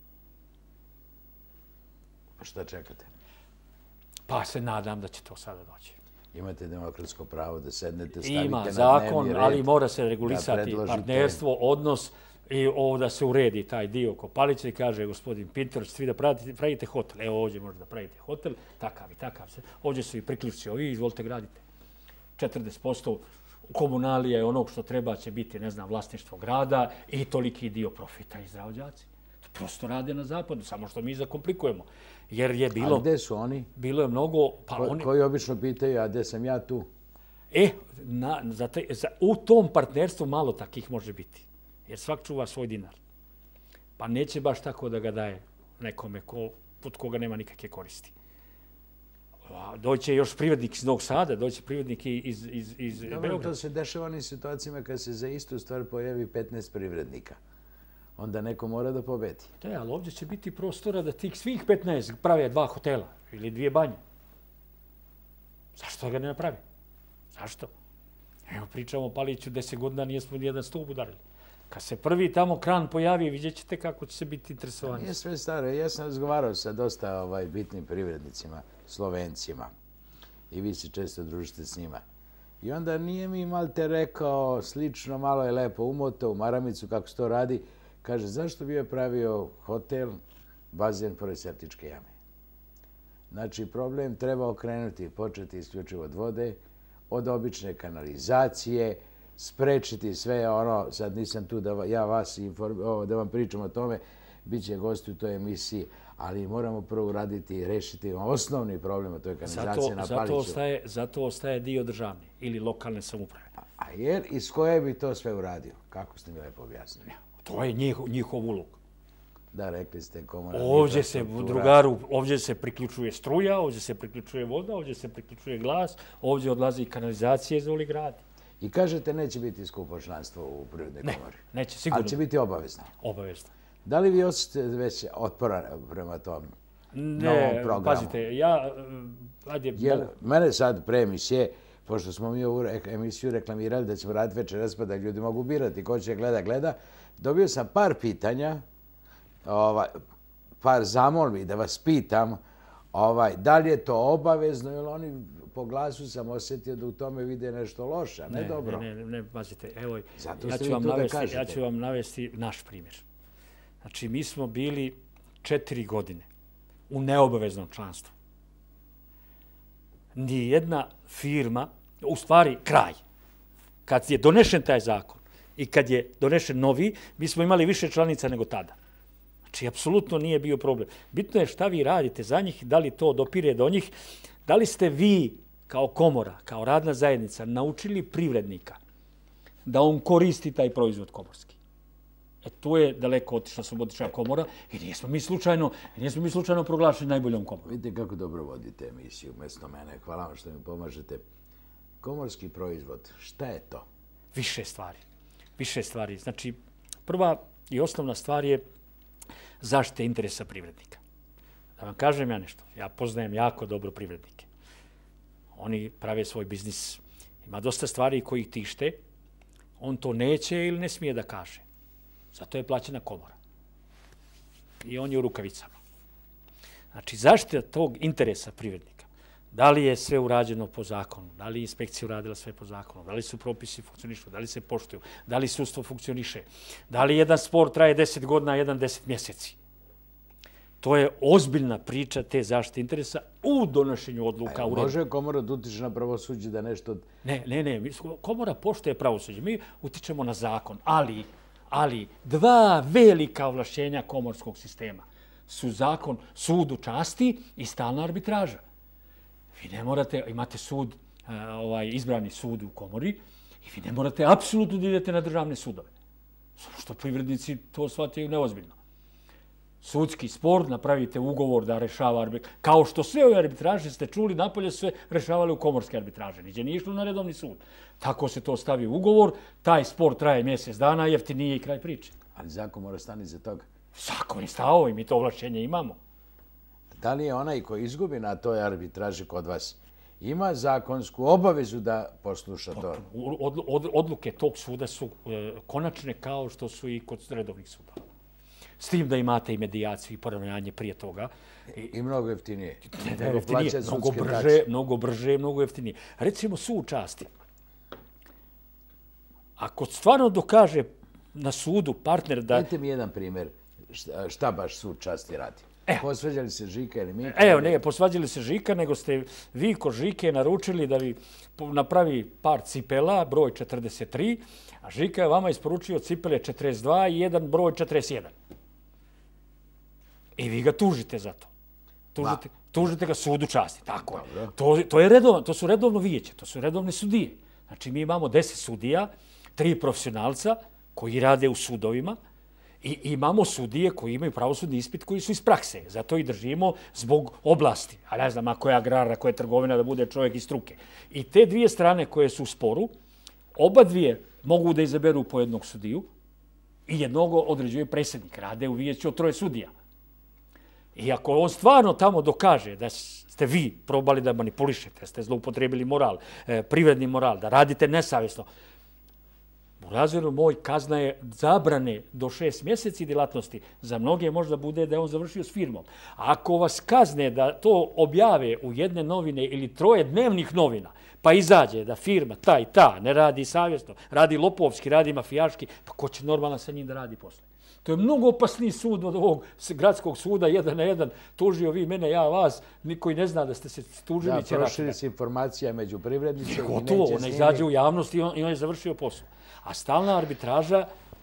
Pa šta čekate? Pa se nadam da će to sada doći. Imate demokratsko pravo da sednete, stavite na dnevni red. Ima zakon, ali mora se regulisati partnerstvo, odnos i ovo da se uredi taj dio ko Palića i kaže gospodin Pinter, svi da pravite, pravite hotel. Evo ovdje možete da pravite hotel, takav i takav. Ovdje su i priključci ovi, izvolite gradite. četrdeset posto komunalije onog što treba će biti, ne znam, vlasništvo grada i toliki dio profita izrađaci. To prosto rade na zapadu, samo što mi zakomplikujemo. Jer je bilo... A gde su oni? Bilo je mnogo... Pa Ko, oni... Koji obično pitaju, a gde sam ja tu? E, na, za te, za, u tom partnerstvu malo takih može biti. Jer svak čuva svoj dinar. Pa neće baš tako da ga daje nekome ko, pod koga nema nikakve koristi. Doće još privrednik iz Novog Sada, doće privrednik iz, iz, iz Beograda. To se dešava onim situacijama kad se za istu stvar pojavi petnaest privrednika. Onda neko mora da pobedi. Da, ali ovdje će biti prostora da tih svih petnaest prave dva hotela ili dvije banje. Zašto ga ne napravi? Zašto? Evo pričamo o Paliću, deset godina nijesmo nijedan stup udarili. Kad se prvi tamo kran pojavi, vidjet ćete kako će se biti interesovanje. Nije sve staro. Ja sam razgovarao sa dosta ovaj, bitnim privrednicima, Slovencima. I vi se često družite s njima. I onda nije mi malte rekao, slično, malo je lepo umoto u maramicu, kako se to radi. Kaže, zašto bi je pravio hotel, bazen pored septičke jame? Znači, problem treba okrenuti i početi isključivo od vode, od obične kanalizacije, sprečiti sve ono, sad nisam tu da ja vas inform, da vam pričam o tome, bit će gosti u toj emisiji, ali moramo prvo uraditi i rešiti osnovni problem, a to je kanalizacija na Paliću. Zato ostaje, zato ostaje dio državne ili lokalne samouprave. A, a jer iz koje bi to sve uradio? Kako ste mi lepo objasnili? To je njihov, njihov ulog. Da, rekli ste komunalna Ovdje se, drugaru, ovdje se priključuje struja, ovdje se priključuje voda, ovdje se priključuje glas, ovdje odlazi kanalizacija iz ovih grada. I kažete neće biti skupo članstvo u Privrednoj komori? Ne, neće, sigurno. Ali će biti obavezno? Obavezno. Da li vi osjećate već otpora prema tom ne, novom programu? Pazite, ja... Ajde, Jer, mene sad pre emisije, pošto smo mi ovu emisiju reklamirali da ćemo raditi večeras pa da ljudi mogu birati ko će gleda, gleda, dobio sam par pitanja, ovaj, par zamolbi da vas pitam ovaj, da li je to obavezno, jer oni po glasu sam osjetio da u tome vide nešto loše, a ne, ne dobro. Ne, ne, ne, pazite, evo, Zato ja ću, vam navesti, ja ću vam navesti naš primjer. Znači, mi smo bili četiri godine u neobaveznom članstvu. Nijedna firma, u stvari kraj, kad je donešen taj zakon i kad je donešen novi, mi smo imali više članica nego tada. Znači, apsolutno nije bio problem. Bitno je šta vi radite za njih, da li to dopire do njih, da li ste vi kao komora, kao radna zajednica, naučili privrednika da on koristi taj proizvod komorski. E tu je daleko otišla Subotička komora i nismo mi slučajno, nismo mi slučajno proglašeni najboljom komorom. Vidite kako dobro vodite emisiju umjesto mene. Hvala vam što mi pomažete. Komorski proizvod, šta je to? Više stvari. Više stvari. Znači, prva i osnovna stvar je zaštite interesa privrednika. Da vam kažem ja nešto. Ja poznajem jako dobro privrednike. Oni prave svoj biznis. Ima dosta stvari koji ih tište. On to neće ili ne smije da kaže. Zato je plaćena komora. I on je u rukavicama. Znači, zaštita tog interesa privrednika. Da li je sve urađeno po zakonu? Da li je inspekcija uradila sve po zakonu? Da li su propisi funkcionišu? Da li se poštuju? Da li sudstvo funkcioniše? Da li jedan spor traje deset godina, jedan deset mjeseci? To je ozbiljna priča te zaštite interesa u donošenju odluka. A može komora da utiče na pravosuđe da nešto... Ne, ne, ne. Komora poštuje pravosuđe. Mi utičemo na zakon, ali, ali dva velika ovlašćenja komorskog sistema su zakon sudu časti i stalna arbitraža. Vi ne morate, imate sud, ovaj, izbrani sud u komori i vi ne morate apsolutno da idete na državne sudove. Samo što privrednici to shvataju neozbiljno. Sudski spor, napravite ugovor da rešava arbitraže. Kao što sve ove arbitraže ste čuli, napolje su se rešavali u komorske arbitraže. Niđe nije išlo na redovni sud. Tako se to stavi u ugovor, taj spor traje mjesec dana, jeftinije i kraj priče. Ali zakon mora stani za toga. Zakon je stao i mi to ovlašćenje imamo. Da li je onaj koji izgubi na toj arbitraži kod vas ima zakonsku obavezu da posluša to? Odluke tog suda su konačne kao što su i kod redovnih sudova. S tim da imate i medijaciju i poravnanje prije toga. I mnogo jeftinije. Mnogo brže, mnogo brže, mnogo jeftinije. Recimo sud časti. Ako stvarno dokaže na sudu partner da... Dajte mi jedan primjer šta baš sud časti radi. Posvađali se Žika ili Mika? Evo, ne, posvađali se Žika, nego ste vi kod Žike naručili da vi napravi par cipela, broj četrdeset tri, a Žika je vama isporučio cipele četrdeset dva i jedan broj četrdeset jedan. I vi ga tužite za to. Tužite, tužite ga sudu časti. Tako je. To, to, je redovno, to su redovno vijeće, to su redovne sudije. Znači, mi imamo deset sudija, tri profesionalca koji rade u sudovima i imamo sudije koji imaju pravosudni ispit koji su iz prakse. Zato i držimo zbog oblasti. A ne znam, ako je agrar, ako je trgovina, da bude čovjek iz struke. I te dvije strane koje su u sporu, oba dvije mogu da izaberu po jednog sudiju i jednog određuje predsjednik. Rade u vijeću od troje sudija. I ako on stvarno tamo dokaže da ste vi probali da manipulišete, da ste zloupotrebili moral, privredni moral, da radite nesavjesno, u razvoju moj kazna je zabrane do šest mjeseci djelatnosti. Za mnoge možda bude da je on završio s firmom. A ako vas kazne da to objave u jedne novine ili troje dnevnih novina, pa izađe da firma ta i ta ne radi savjesno, radi lopovski, radi mafijaški, pa ko će normalno sa njim da radi posle? To je mnogo opasniji sud od ovog gradskog suda, jedan na jedan, tužio vi mene, ja vas, niko i ne zna da ste se tužili. Da, proširi se informacija među privrednicima. Gotovo, ona izađe u javnost i on, i on je završio posao. A stalna arbitraža,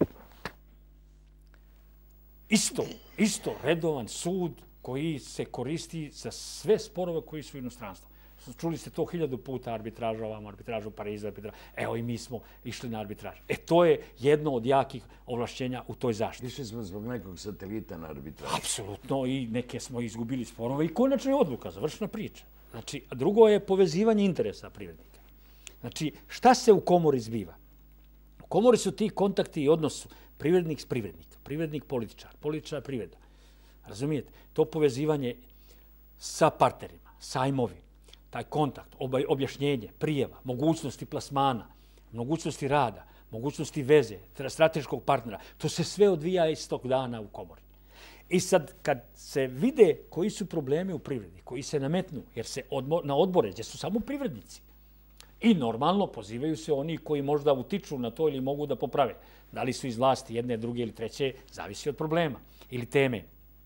isto, isto redovan sud koji se koristi za sve sporove koji su u inostranstvu. Čuli ste to hiljadu puta, arbitraža ovamo, arbitraža u Parizu, arbitraža. Evo i mi smo išli na arbitraž. E to je jedno od jakih ovlašćenja u toj zaštiti. Išli smo zbog nekog satelita na arbitraž. Apsolutno, i neke smo izgubili sporove i konačna je odluka, završna priča. Znači, drugo je povezivanje interesa privrednika. Znači, šta se u komori zbiva? U komori su ti kontakti i odnos privrednik s privrednik, privrednik političar, političar privreda. Razumijete? To povezivanje sa partnerima, sajmovi, taj kontakt, objašnjenje, prijeva, mogućnosti plasmana, mogućnosti rada, mogućnosti veze, strateškog partnera, to se sve odvija istog dana u komori. I sad, kad se vide koji su problemi u privredi, koji se nametnu, jer se odmor, na odbore, gdje su samo privrednici, i normalno pozivaju se oni koji možda utiču na to ili mogu da poprave. Da li su iz vlasti jedne, druge ili treće, zavisi od problema ili teme.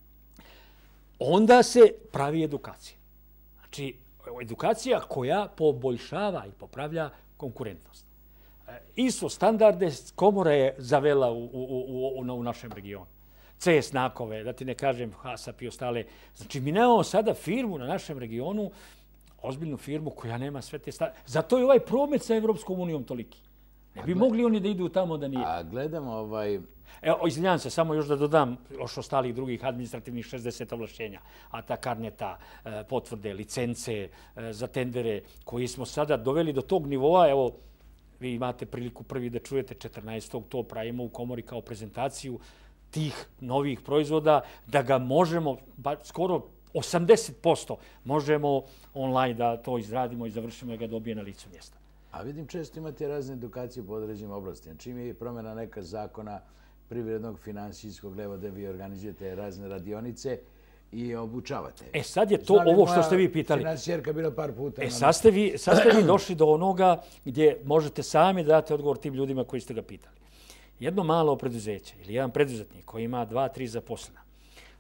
Onda se pravi edukacija. Znači, edukacija koja poboljšava i popravlja konkurentnost. I S O standarde komora je zavela u, u, u, u, u našem regionu. C S znakove, da ti ne kažem H A S A P i ostale. Znači, mi nemamo sada firmu na našem regionu, ozbiljnu firmu koja nema sve te stvari. Zato je ovaj promet sa Evropskom unijom toliki. Ne bi mogli oni da idu tamo da nije. A gledamo ovaj... Evo, izvinjam se, samo još da dodam još ostalih drugih administrativnih šezdeset ovlašćenja. A ta karneta, potvrde, licence za tendere koji smo sada doveli do tog nivoa. Evo, vi imate priliku prvi da čujete četrnaestog to pravimo u komori kao prezentaciju tih novih proizvoda, da ga možemo, ba, skoro osamdeset posto možemo online da to izradimo i završimo i ga dobije na licu mjesta. A vidim često imate razne edukacije po određenim oblastima. Čim je promjena neka zakona privrednog, finansijskog, levo da vi organizujete razne radionice i obučavate. E sad je to Znam ovo što ste vi pitali. Financijerka bila par puta. E sad ste, vi, sad ste vi došli do onoga gdje možete sami da date odgovor tim ljudima koji ste ga pitali. Jedno malo preduzeće ili jedan preduzetnik koji ima dva, tri zaposlena,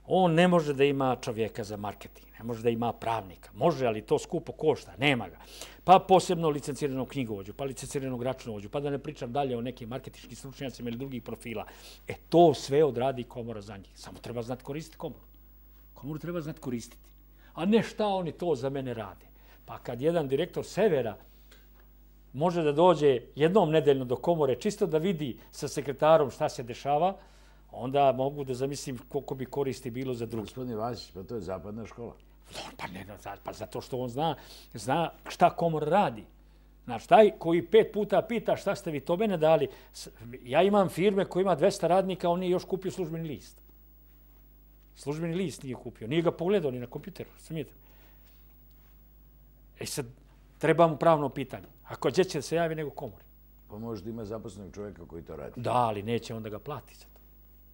On ne može da ima čovjeka za marketing, ne može da ima pravnika. Može, ali to skupo košta, nema ga. Pa posebno licenciranog knjigovođu, pa licenciranog računovođu, pa da ne pričam dalje o nekim marketinškim stručnjacima ili drugih profila. E to sve odradi komora za njih. Samo treba znati koristiti komoru. Komoru treba znati koristiti. A ne šta oni to za mene rade. Pa kad jedan direktor Severa može da dođe jednom nedeljno do komore čisto da vidi sa sekretarom šta se dešava, onda mogu da zamislim koliko bi koristi bilo za drugi. Gospodin Vasić, pa to je zapadna škola. Pa ne, pa zato što on zna, zna šta komora radi. Znači, taj koji pet puta pita šta ste vi to mene dali, ja imam firme koji ima dvesta radnika, on nije još kupio službeni list. Službeni list nije kupio, nije ga pogledao ni na kompjuteru. Smijete. E sad, treba mu pravno pitanje. Ako gdje će se javi nego komori? Pa možda ima zaposlenog čovjeka koji to radi. Da, ali neće onda ga plati za to.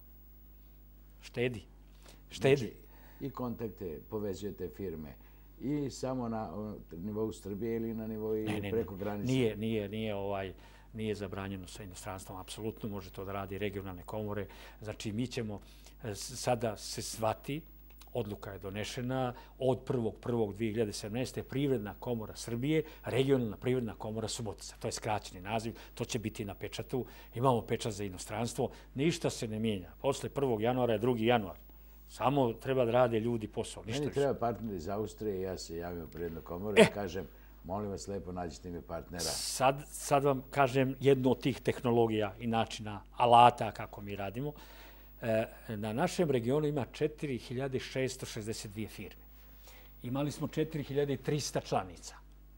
Štedi. Štedi. Znači, i kontakte, povezujete firme i samo na nivou Srbije ili na nivou ne, ne, preko granice? Nije, nije, nije, ovaj, nije zabranjeno sa inostranstvom, apsolutno može to da radi regionalne komore. Znači, mi ćemo sada se shvati, odluka je donešena od prvog prvog dve hiljade sedamnaeste. Privredna komora Srbije, regionalna privredna komora Subotica. To je skraćeni naziv, to će biti na pečatu. Imamo pečat za inostranstvo, ništa se ne mijenja. Posle prvog januara je drugi januar. Samo treba da rade ljudi posao. Meni treba partner iz Austrije, ja se javim u privrednu komoru i kažem, molim vas lepo, nađite mi partnera. Sad, sad vam kažem jednu od tih tehnologija i načina, alata kako mi radimo. Na našem regionu ima četiri hiljade šesto šezdeset dvije firme. Imali smo četiri hiljade trista članica.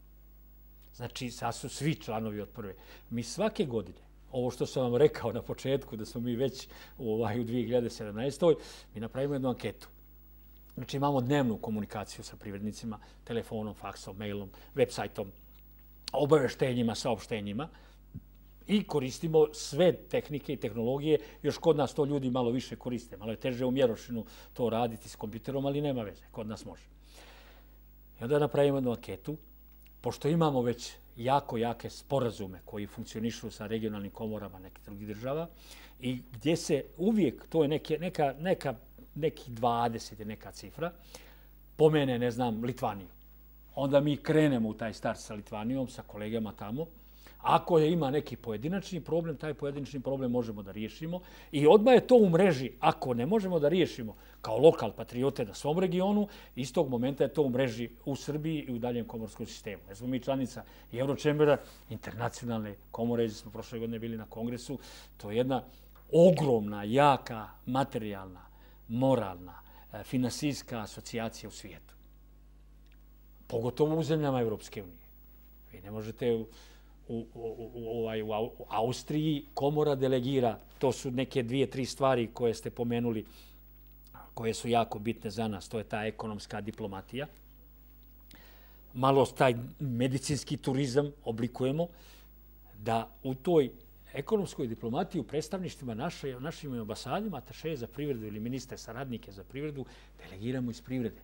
Znači, sad su svi članovi od prve. Mi svake godine, ovo što sam vam rekao na početku, da smo mi već u, ovaj, u dve hiljade sedamnaestoj. mi napravimo jednu anketu. Znači, imamo dnevnu komunikaciju sa privrednicima, telefonom, faksom, mailom, web sajtom, obaveštenjima, saopštenjima. I koristimo sve tehnike i tehnologije. Još kod nas to ljudi malo više koriste. Malo je teže u Mjerošinu to raditi s kompjuterom, ali nema veze. Kod nas može. I onda napravimo jednu anketu. Pošto imamo već jako jake sporazume koji funkcionišu sa regionalnim komorama nekih drugih država i gdje se uvijek, to je neke, neka, neka, neki dvadeset je neka cifra, pomene, ne znam, Litvaniju. Onda mi krenemo u taj start sa Litvanijom, sa kolegama tamo. Ako ima neki pojedinačni problem, taj pojedinačni problem možemo da riješimo. I odmah je to u mreži. Ako ne možemo da riješimo kao lokal patriote na svom regionu, istog momenta je to u mreži u Srbiji i u daljem komorskom sistemu. Jer smo mi članica i Eurochambera, internacionalne komore, gdje smo prošle godine bili na kongresu. To je jedna ogromna, jaka, materijalna, moralna, finansijska asocijacija u svijetu. Pogotovo u zemljama Evropske unije. Vi ne možete u U, u, u, ovaj, u Austriji komora delegira, to su neke dvije, tri stvari koje ste pomenuli, koje su jako bitne za nas, to je ta ekonomska diplomatija. Malo taj medicinski turizam oblikujemo, da u toj ekonomskoj diplomatiji u predstavništvima naše, našim ambasadima, atašeje za privredu ili ministre saradnike za privredu, delegiramo iz privrede.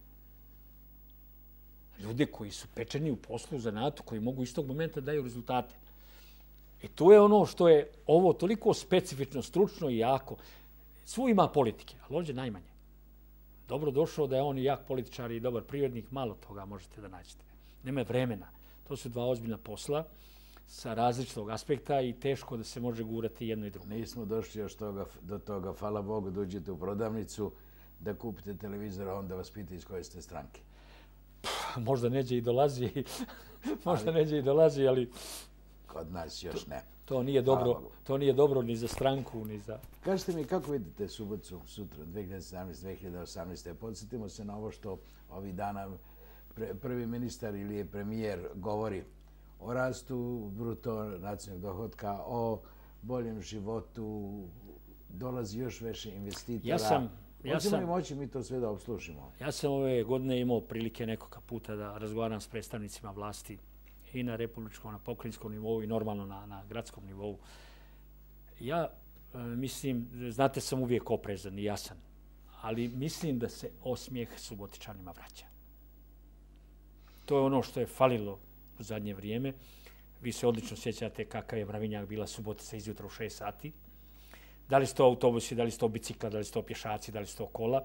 Ljude koji su pečeni u poslu, zanatu, koji mogu istog momenta daju rezultate. I to je ono što je ovo toliko specifično, stručno i jako. Svu ima politike, ali ovdje najmanje. Dobro došao da je on i jak političar i dobar privrednik, malo toga možete da nađete. Nema vremena. To su dva ozbiljna posla sa različitog aspekta i teško da se može gurati jedno i drugo. Nismo došli još toga, do toga, hvala Bogu, da uđete u prodavnicu, da kupite televizor, a onda vas pita iz koje ste stranke. Možda neđe i dolazi, možda neđe i dolazi, ali kod nas još ne. To nije dobro, to nije dobro ni za stranku, ni za... Kažite mi, kako vidite Suboticu sutra, dve hiljade sedamnaeste dve hiljade osamnaeste Podsjetimo se na ovo što ovih dana prvi ministar ili premijer govori o rastu bruto nacionalnog dohotka, o boljem životu, dolazi još više investitora. Ja sam... Ja Hoćemo li moći mi to sve da obslušimo? Ja sam ove godine imao prilike nekoga puta da razgovaram s predstavnicima vlasti i na republičkom, na pokrajinskom nivou i normalno na, na gradskom nivou. Ja e, mislim, znate, sam uvijek oprezan i jasan, ali mislim da se osmijeh Subotičanima vraća. To je ono što je falilo u zadnje vrijeme. Vi se odlično sjećate kakav je mravinjak bila Subotica izjutra u šest sati. Da li su to autobusi, da li su to bicikla, da li su to pješaci, da li su to kola.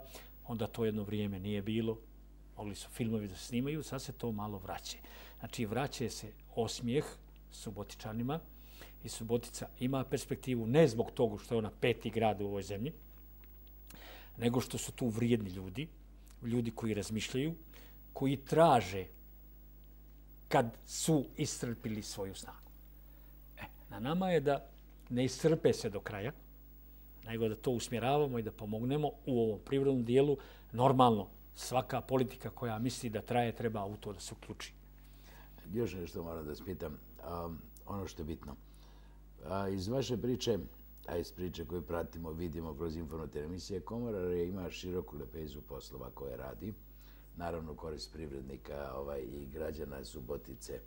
onda to jedno vrijeme nije bilo. Mogli su filmovi da se snimaju, sad se to malo vraća. Znači, vraća se osmijeh Subotičanima i Subotica ima perspektivu ne zbog toga što je ona peti grad u ovoj zemlji, nego što su tu vrijedni ljudi, ljudi koji razmišljaju, koji traže kad su iscrpili svoju snagu. E, na nama je da ne iscrpe se do kraja, nego da to usmjeravamo i da pomognemo u ovom privrednom dijelu. Normalno, svaka politika koja misli da traje treba u to da se uključi. Još nešto moram da spitam. Um, ono što je bitno. A, iz vaše priče, a iz priče koju pratimo, vidimo kroz informativne emisije, Komora ima široku lepezu poslova koje radi. Naravno, korist privrednika ovaj, i građana Subotice.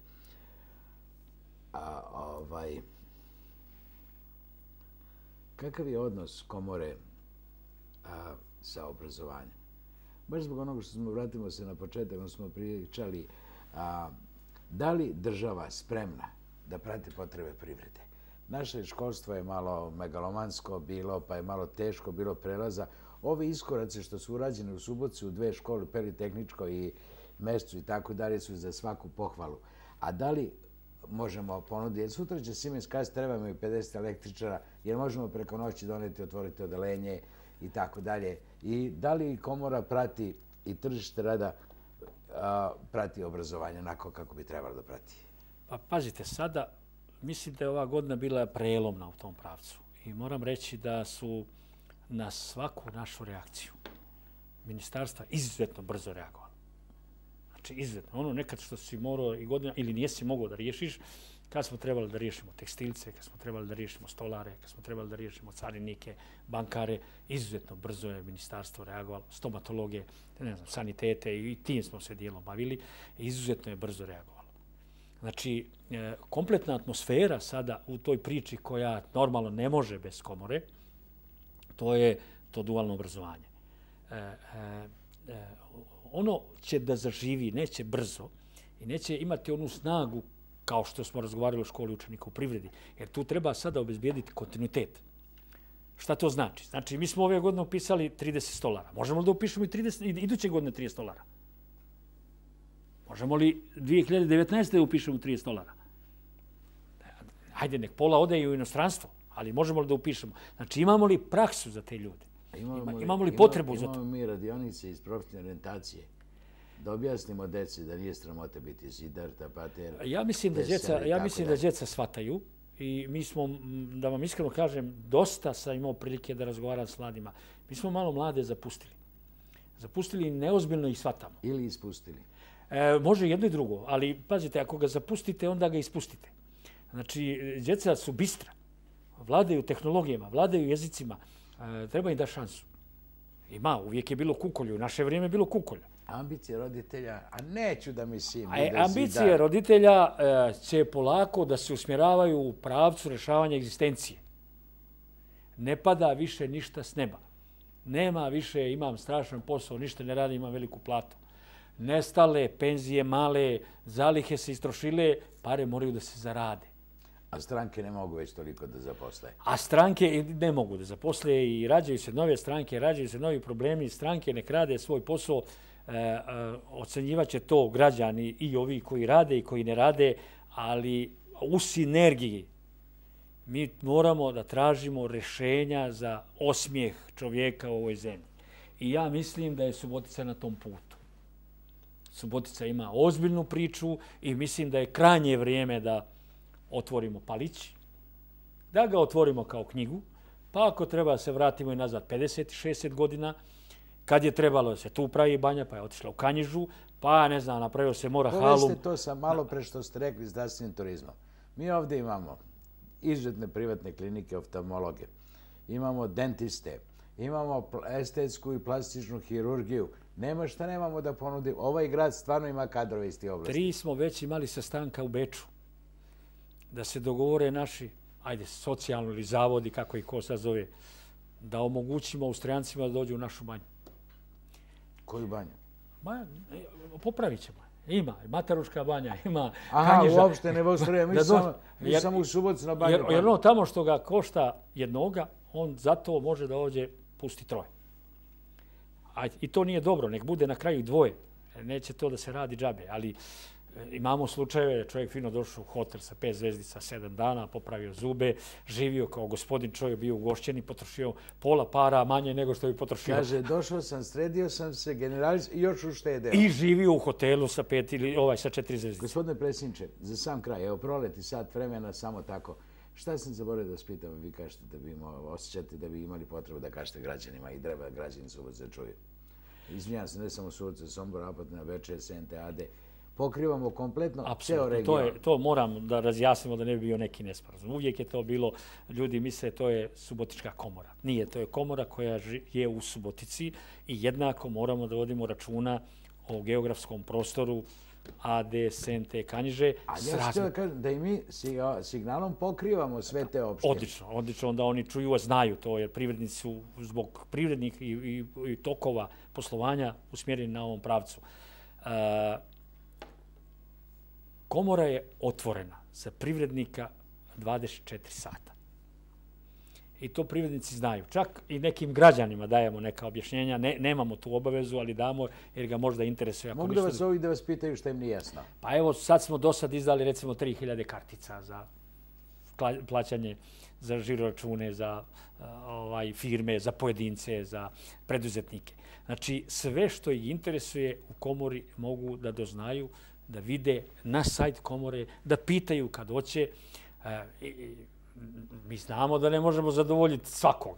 A, ovaj, kakav je odnos Komore a, sa obrazovanjem? Baš zbog onoga što smo, vratimo se na početak, ono smo pričali, a, da li država spremna da prati potrebe privrede? Naše školstvo je malo megalomansko bilo, pa je malo teško bilo prelaza. Ovi iskoraci što su urađeni u Subotici u dve škole, Politehničko i Mescu i tako dalje, su za svaku pohvalu. A da li možemo ponuditi, jer sutra će Siemens kazati trebamo i pedeset električara, jer možemo preko noći doneti, otvoriti odelenje i tako dalje. I da li Komora prati i tržište rada a, prati obrazovanje onako kako bi trebalo da prati? Pa pazite, sada mislim da je ova godina bila prelomna u tom pravcu. I moram reći da su na svaku našu reakciju ministarstva izuzetno brzo reagovali. Znači, izuzetno. Ono nekad što si morao i godina, ili nijesi mogao da riješiš, kad smo trebali da riješimo tekstilce, kad smo trebali da riješimo stolare, kad smo trebali da riješimo carinike, bankare, izuzetno brzo je ministarstvo reagovalo, stomatologe, ne znam, sanitete i tim smo se dijelom bavili, izuzetno je brzo reagovalo. Znači, kompletna atmosfera sada u toj priči koja normalno ne može bez Komore, to je to dualno obrazovanje. E, e, e, ono će da zaživi, neće brzo i neće imati onu snagu kao što smo razgovarali o školi učenika u privredi, jer tu treba sada obezbijediti kontinuitet. Šta to znači? Znači, mi smo ove godine upisali trideset stolara. Možemo li da upišemo i trideset, iduće godine trideset stolara? Možemo li dvije hiljade devetnaeste. da upišemo trideset stolara? Hajde, nek pola ode i u inostranstvo, ali možemo li da upišemo? Znači, imamo li praksu za te ljude? Imamo li, imamo li potrebu imamo, za to? Imamo mi radionice iz profesionalne orijentacije. Da objasnimo deci da nije sramota biti zidar, tapater, ja mislim da djeca, ja mislim da djeca shvataju i mi smo, da vam iskreno kažem, dosta sam imao prilike da razgovaram s mladima. Mi smo malo mlade zapustili. Zapustili neozbiljno ih shvatamo. Ili ispustili. E, može jedno i drugo, ali pazite, ako ga zapustite, onda ga ispustite. Znači, djeca su bistra, vladaju tehnologijama, vladaju jezicima, e, treba im da šansu. Ima, uvijek je bilo kukolju, u naše vrijeme je bilo kukolja. Ambicije roditelja, a neću da mi sin bude zidar. Ambicije roditelja e, će polako da se usmjeravaju u pravcu rješavanja egzistencije. Ne pada više ništa s neba. Nema više, imam strašan posao, ništa ne radim, imam veliku platu. Nestale, penzije male, zalihe se istrošile, pare moraju da se zarade. A stranke ne mogu već toliko da zaposle. A stranke ne mogu da zaposle i rađaju se nove stranke, rađaju se novi problemi. Stranke nek rade svoj posao. E, e, ocenjivat će to građani i ovi koji rade i koji ne rade, ali u sinergiji mi moramo da tražimo rješenja za osmijeh čovjeka u ovoj zemlji. I ja mislim da je Subotica na tom putu. Subotica ima ozbiljnu priču i mislim da je krajnje vrijeme da otvorimo Palić, da ga otvorimo kao knjigu, pa ako treba se vratimo i nazad pedeset šezdeset godina, kad je trebalo da se tu pravi banja, pa je otišla u Kanjižu, pa ne znam, napravio se mora halum. Poveste to sa malo pre što ste rekli zdravstvenim turizmom. Mi ovdje imamo izuzetne privatne klinike, oftalmologe, imamo dentiste, imamo estetsku i plastičnu hirurgiju. Nema šta nemamo da ponudimo. Ovaj grad stvarno ima kadrove iz tih oblasti. Tri smo već imali sastanka u Beču da se dogovore naši, ajde, socijalni ili zavodi, kako ih ko sad zove, da omogućimo Austrijancima da dođu u našu banju. Koju banju? Ba, popravit ćemo. Ima, Mataruška banja, ima Aha, Kanjiža. Aha, uopšte ne Austrija, mi samo, mi samo u Subotici na banju. Jer, jer ono tamo što ga košta jednoga, on zato može da ovdje pusti troje. I to nije dobro, nek bude na kraju dvoje. Neće to da se radi džabe, ali imamo slučajeve, čovjek fino došao u hotel sa pet zvezdica, sedam dana, popravio zube, živio kao gospodin čovjek, bio ugošćen i potrošio pola para manje nego što bi potrošio. Kaže, došao sam, sredio sam se, generalis i još uštedeo. I živio u hotelu sa pet ili ovaj sa četiri zvezdice. Gospodine predsjedniče, za sam kraj, evo proleti sat vremena, samo tako. Šta sam zaboravio da vas pitam, vi kažete da bi osjećate da bi imali potrebu da kažete građanima i treba građani Subotice čuju. Izvinjam se, ne samo Subotice, Sombor, Apatina, Bečej, Sente, Ade. Pokrivamo kompletno ceo region. To, je, to moram da razjasnimo da ne bi bio neki nesporazum. Uvijek je to bilo, ljudi misle to je Subotička komora. Nije, to je komora koja je u Subotici i jednako moramo da vodimo računa o geografskom prostoru Ade, Sente, Kanjiže. A ja ću da kažem da i mi signalom pokrivamo sve te opštine. Odlično, odlično, onda oni čuju, a znaju to, jer privrednici su zbog privrednih i, i, i tokova poslovanja usmjereni na ovom pravcu. Uh, Komora je otvorena za privrednika dvadeset četiri sata. I to privrednici znaju. Čak i nekim građanima dajemo neka objašnjenja. Ne, nemamo tu obavezu, ali damo jer ga možda interesuje. Mogu da vas ovi da vas pitaju što im nije jasno? Pa evo, sad smo do sad izdali recimo tri hiljade kartica za plaćanje za žiroračune, za ovaj, firme, za pojedince, za preduzetnike. Znači, sve što ih interesuje u komori mogu da doznaju, da vide na sajt komore, da pitaju kad hoće. E, mi znamo da ne možemo zadovoljiti svakoga.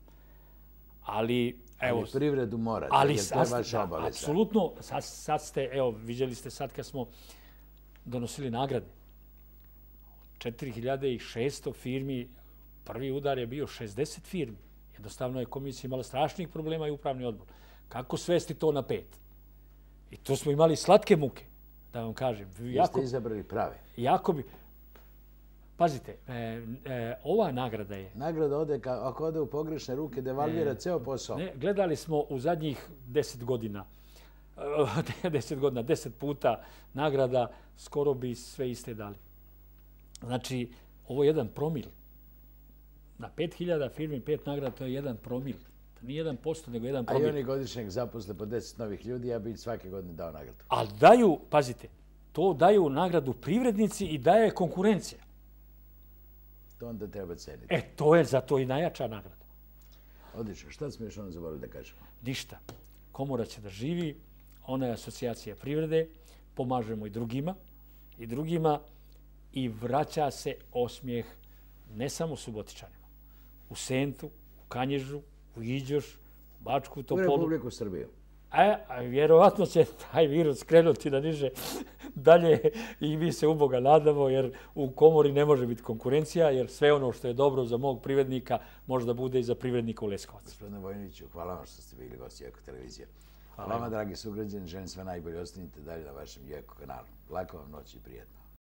Ali, evo... Ali privredu morate, ali, jer to je vaša obaveza. Apsolutno. Sad, sad ste, evo, vidjeli ste sad kad smo donosili nagrade. četiri hiljade šesto firmi, prvi udar je bio šezdeset firmi. Jednostavno je komisija imala strašnih problema i upravni odbor. Kako svesti to na pet? I tu smo imali slatke muke. Da vam kažem. Jeste izabrali prave. Jako bi... Pazite, e, e, ova nagrada je... Nagrada ode, ako ode u pogrešne ruke, devalvira e, ceo posao. Ne, gledali smo u zadnjih deset godina, deset godina, deset puta nagrada, skoro bi sve iste dali. Znači, ovo je jedan promil. Na pet hiljada firmi, pet nagrada, to je jedan promil. To nije jedan posto, nego jedan promil. A i oni godišnjeg zaposle po deset novih ljudi, ja bih svake godine dao nagradu. Ali daju, pazite, to daju nagradu privrednici i daje konkurencija. To onda treba ceniti. E, to je zato i najjača nagrada. Odlično. Šta smo još ono zaboravili da kažemo? Ništa. Komora će da živi, ona je asocijacija privrede, pomažemo i drugima, i drugima i vraća se osmijeh ne samo Subotičanima. U Sentu, u Kanjižu, u Iđoš, u Bačku Topolu. U Republiku Srbiju. E, a vjerovatno će taj virus krenuti da niže dalje i mi se u Boga nadamo, jer u komori ne može biti konkurencija, jer sve ono što je dobro za mog privrednika može da bude i za privrednika u Leskovac. Gospodine Vojinoviću, hvala vam što ste bili gosti Eko televizije. Hvala vam, dragi sugrađani, želim sve najbolje, ostanite dalje na vašem Eko kanalu. Lako vam noć i prijetno.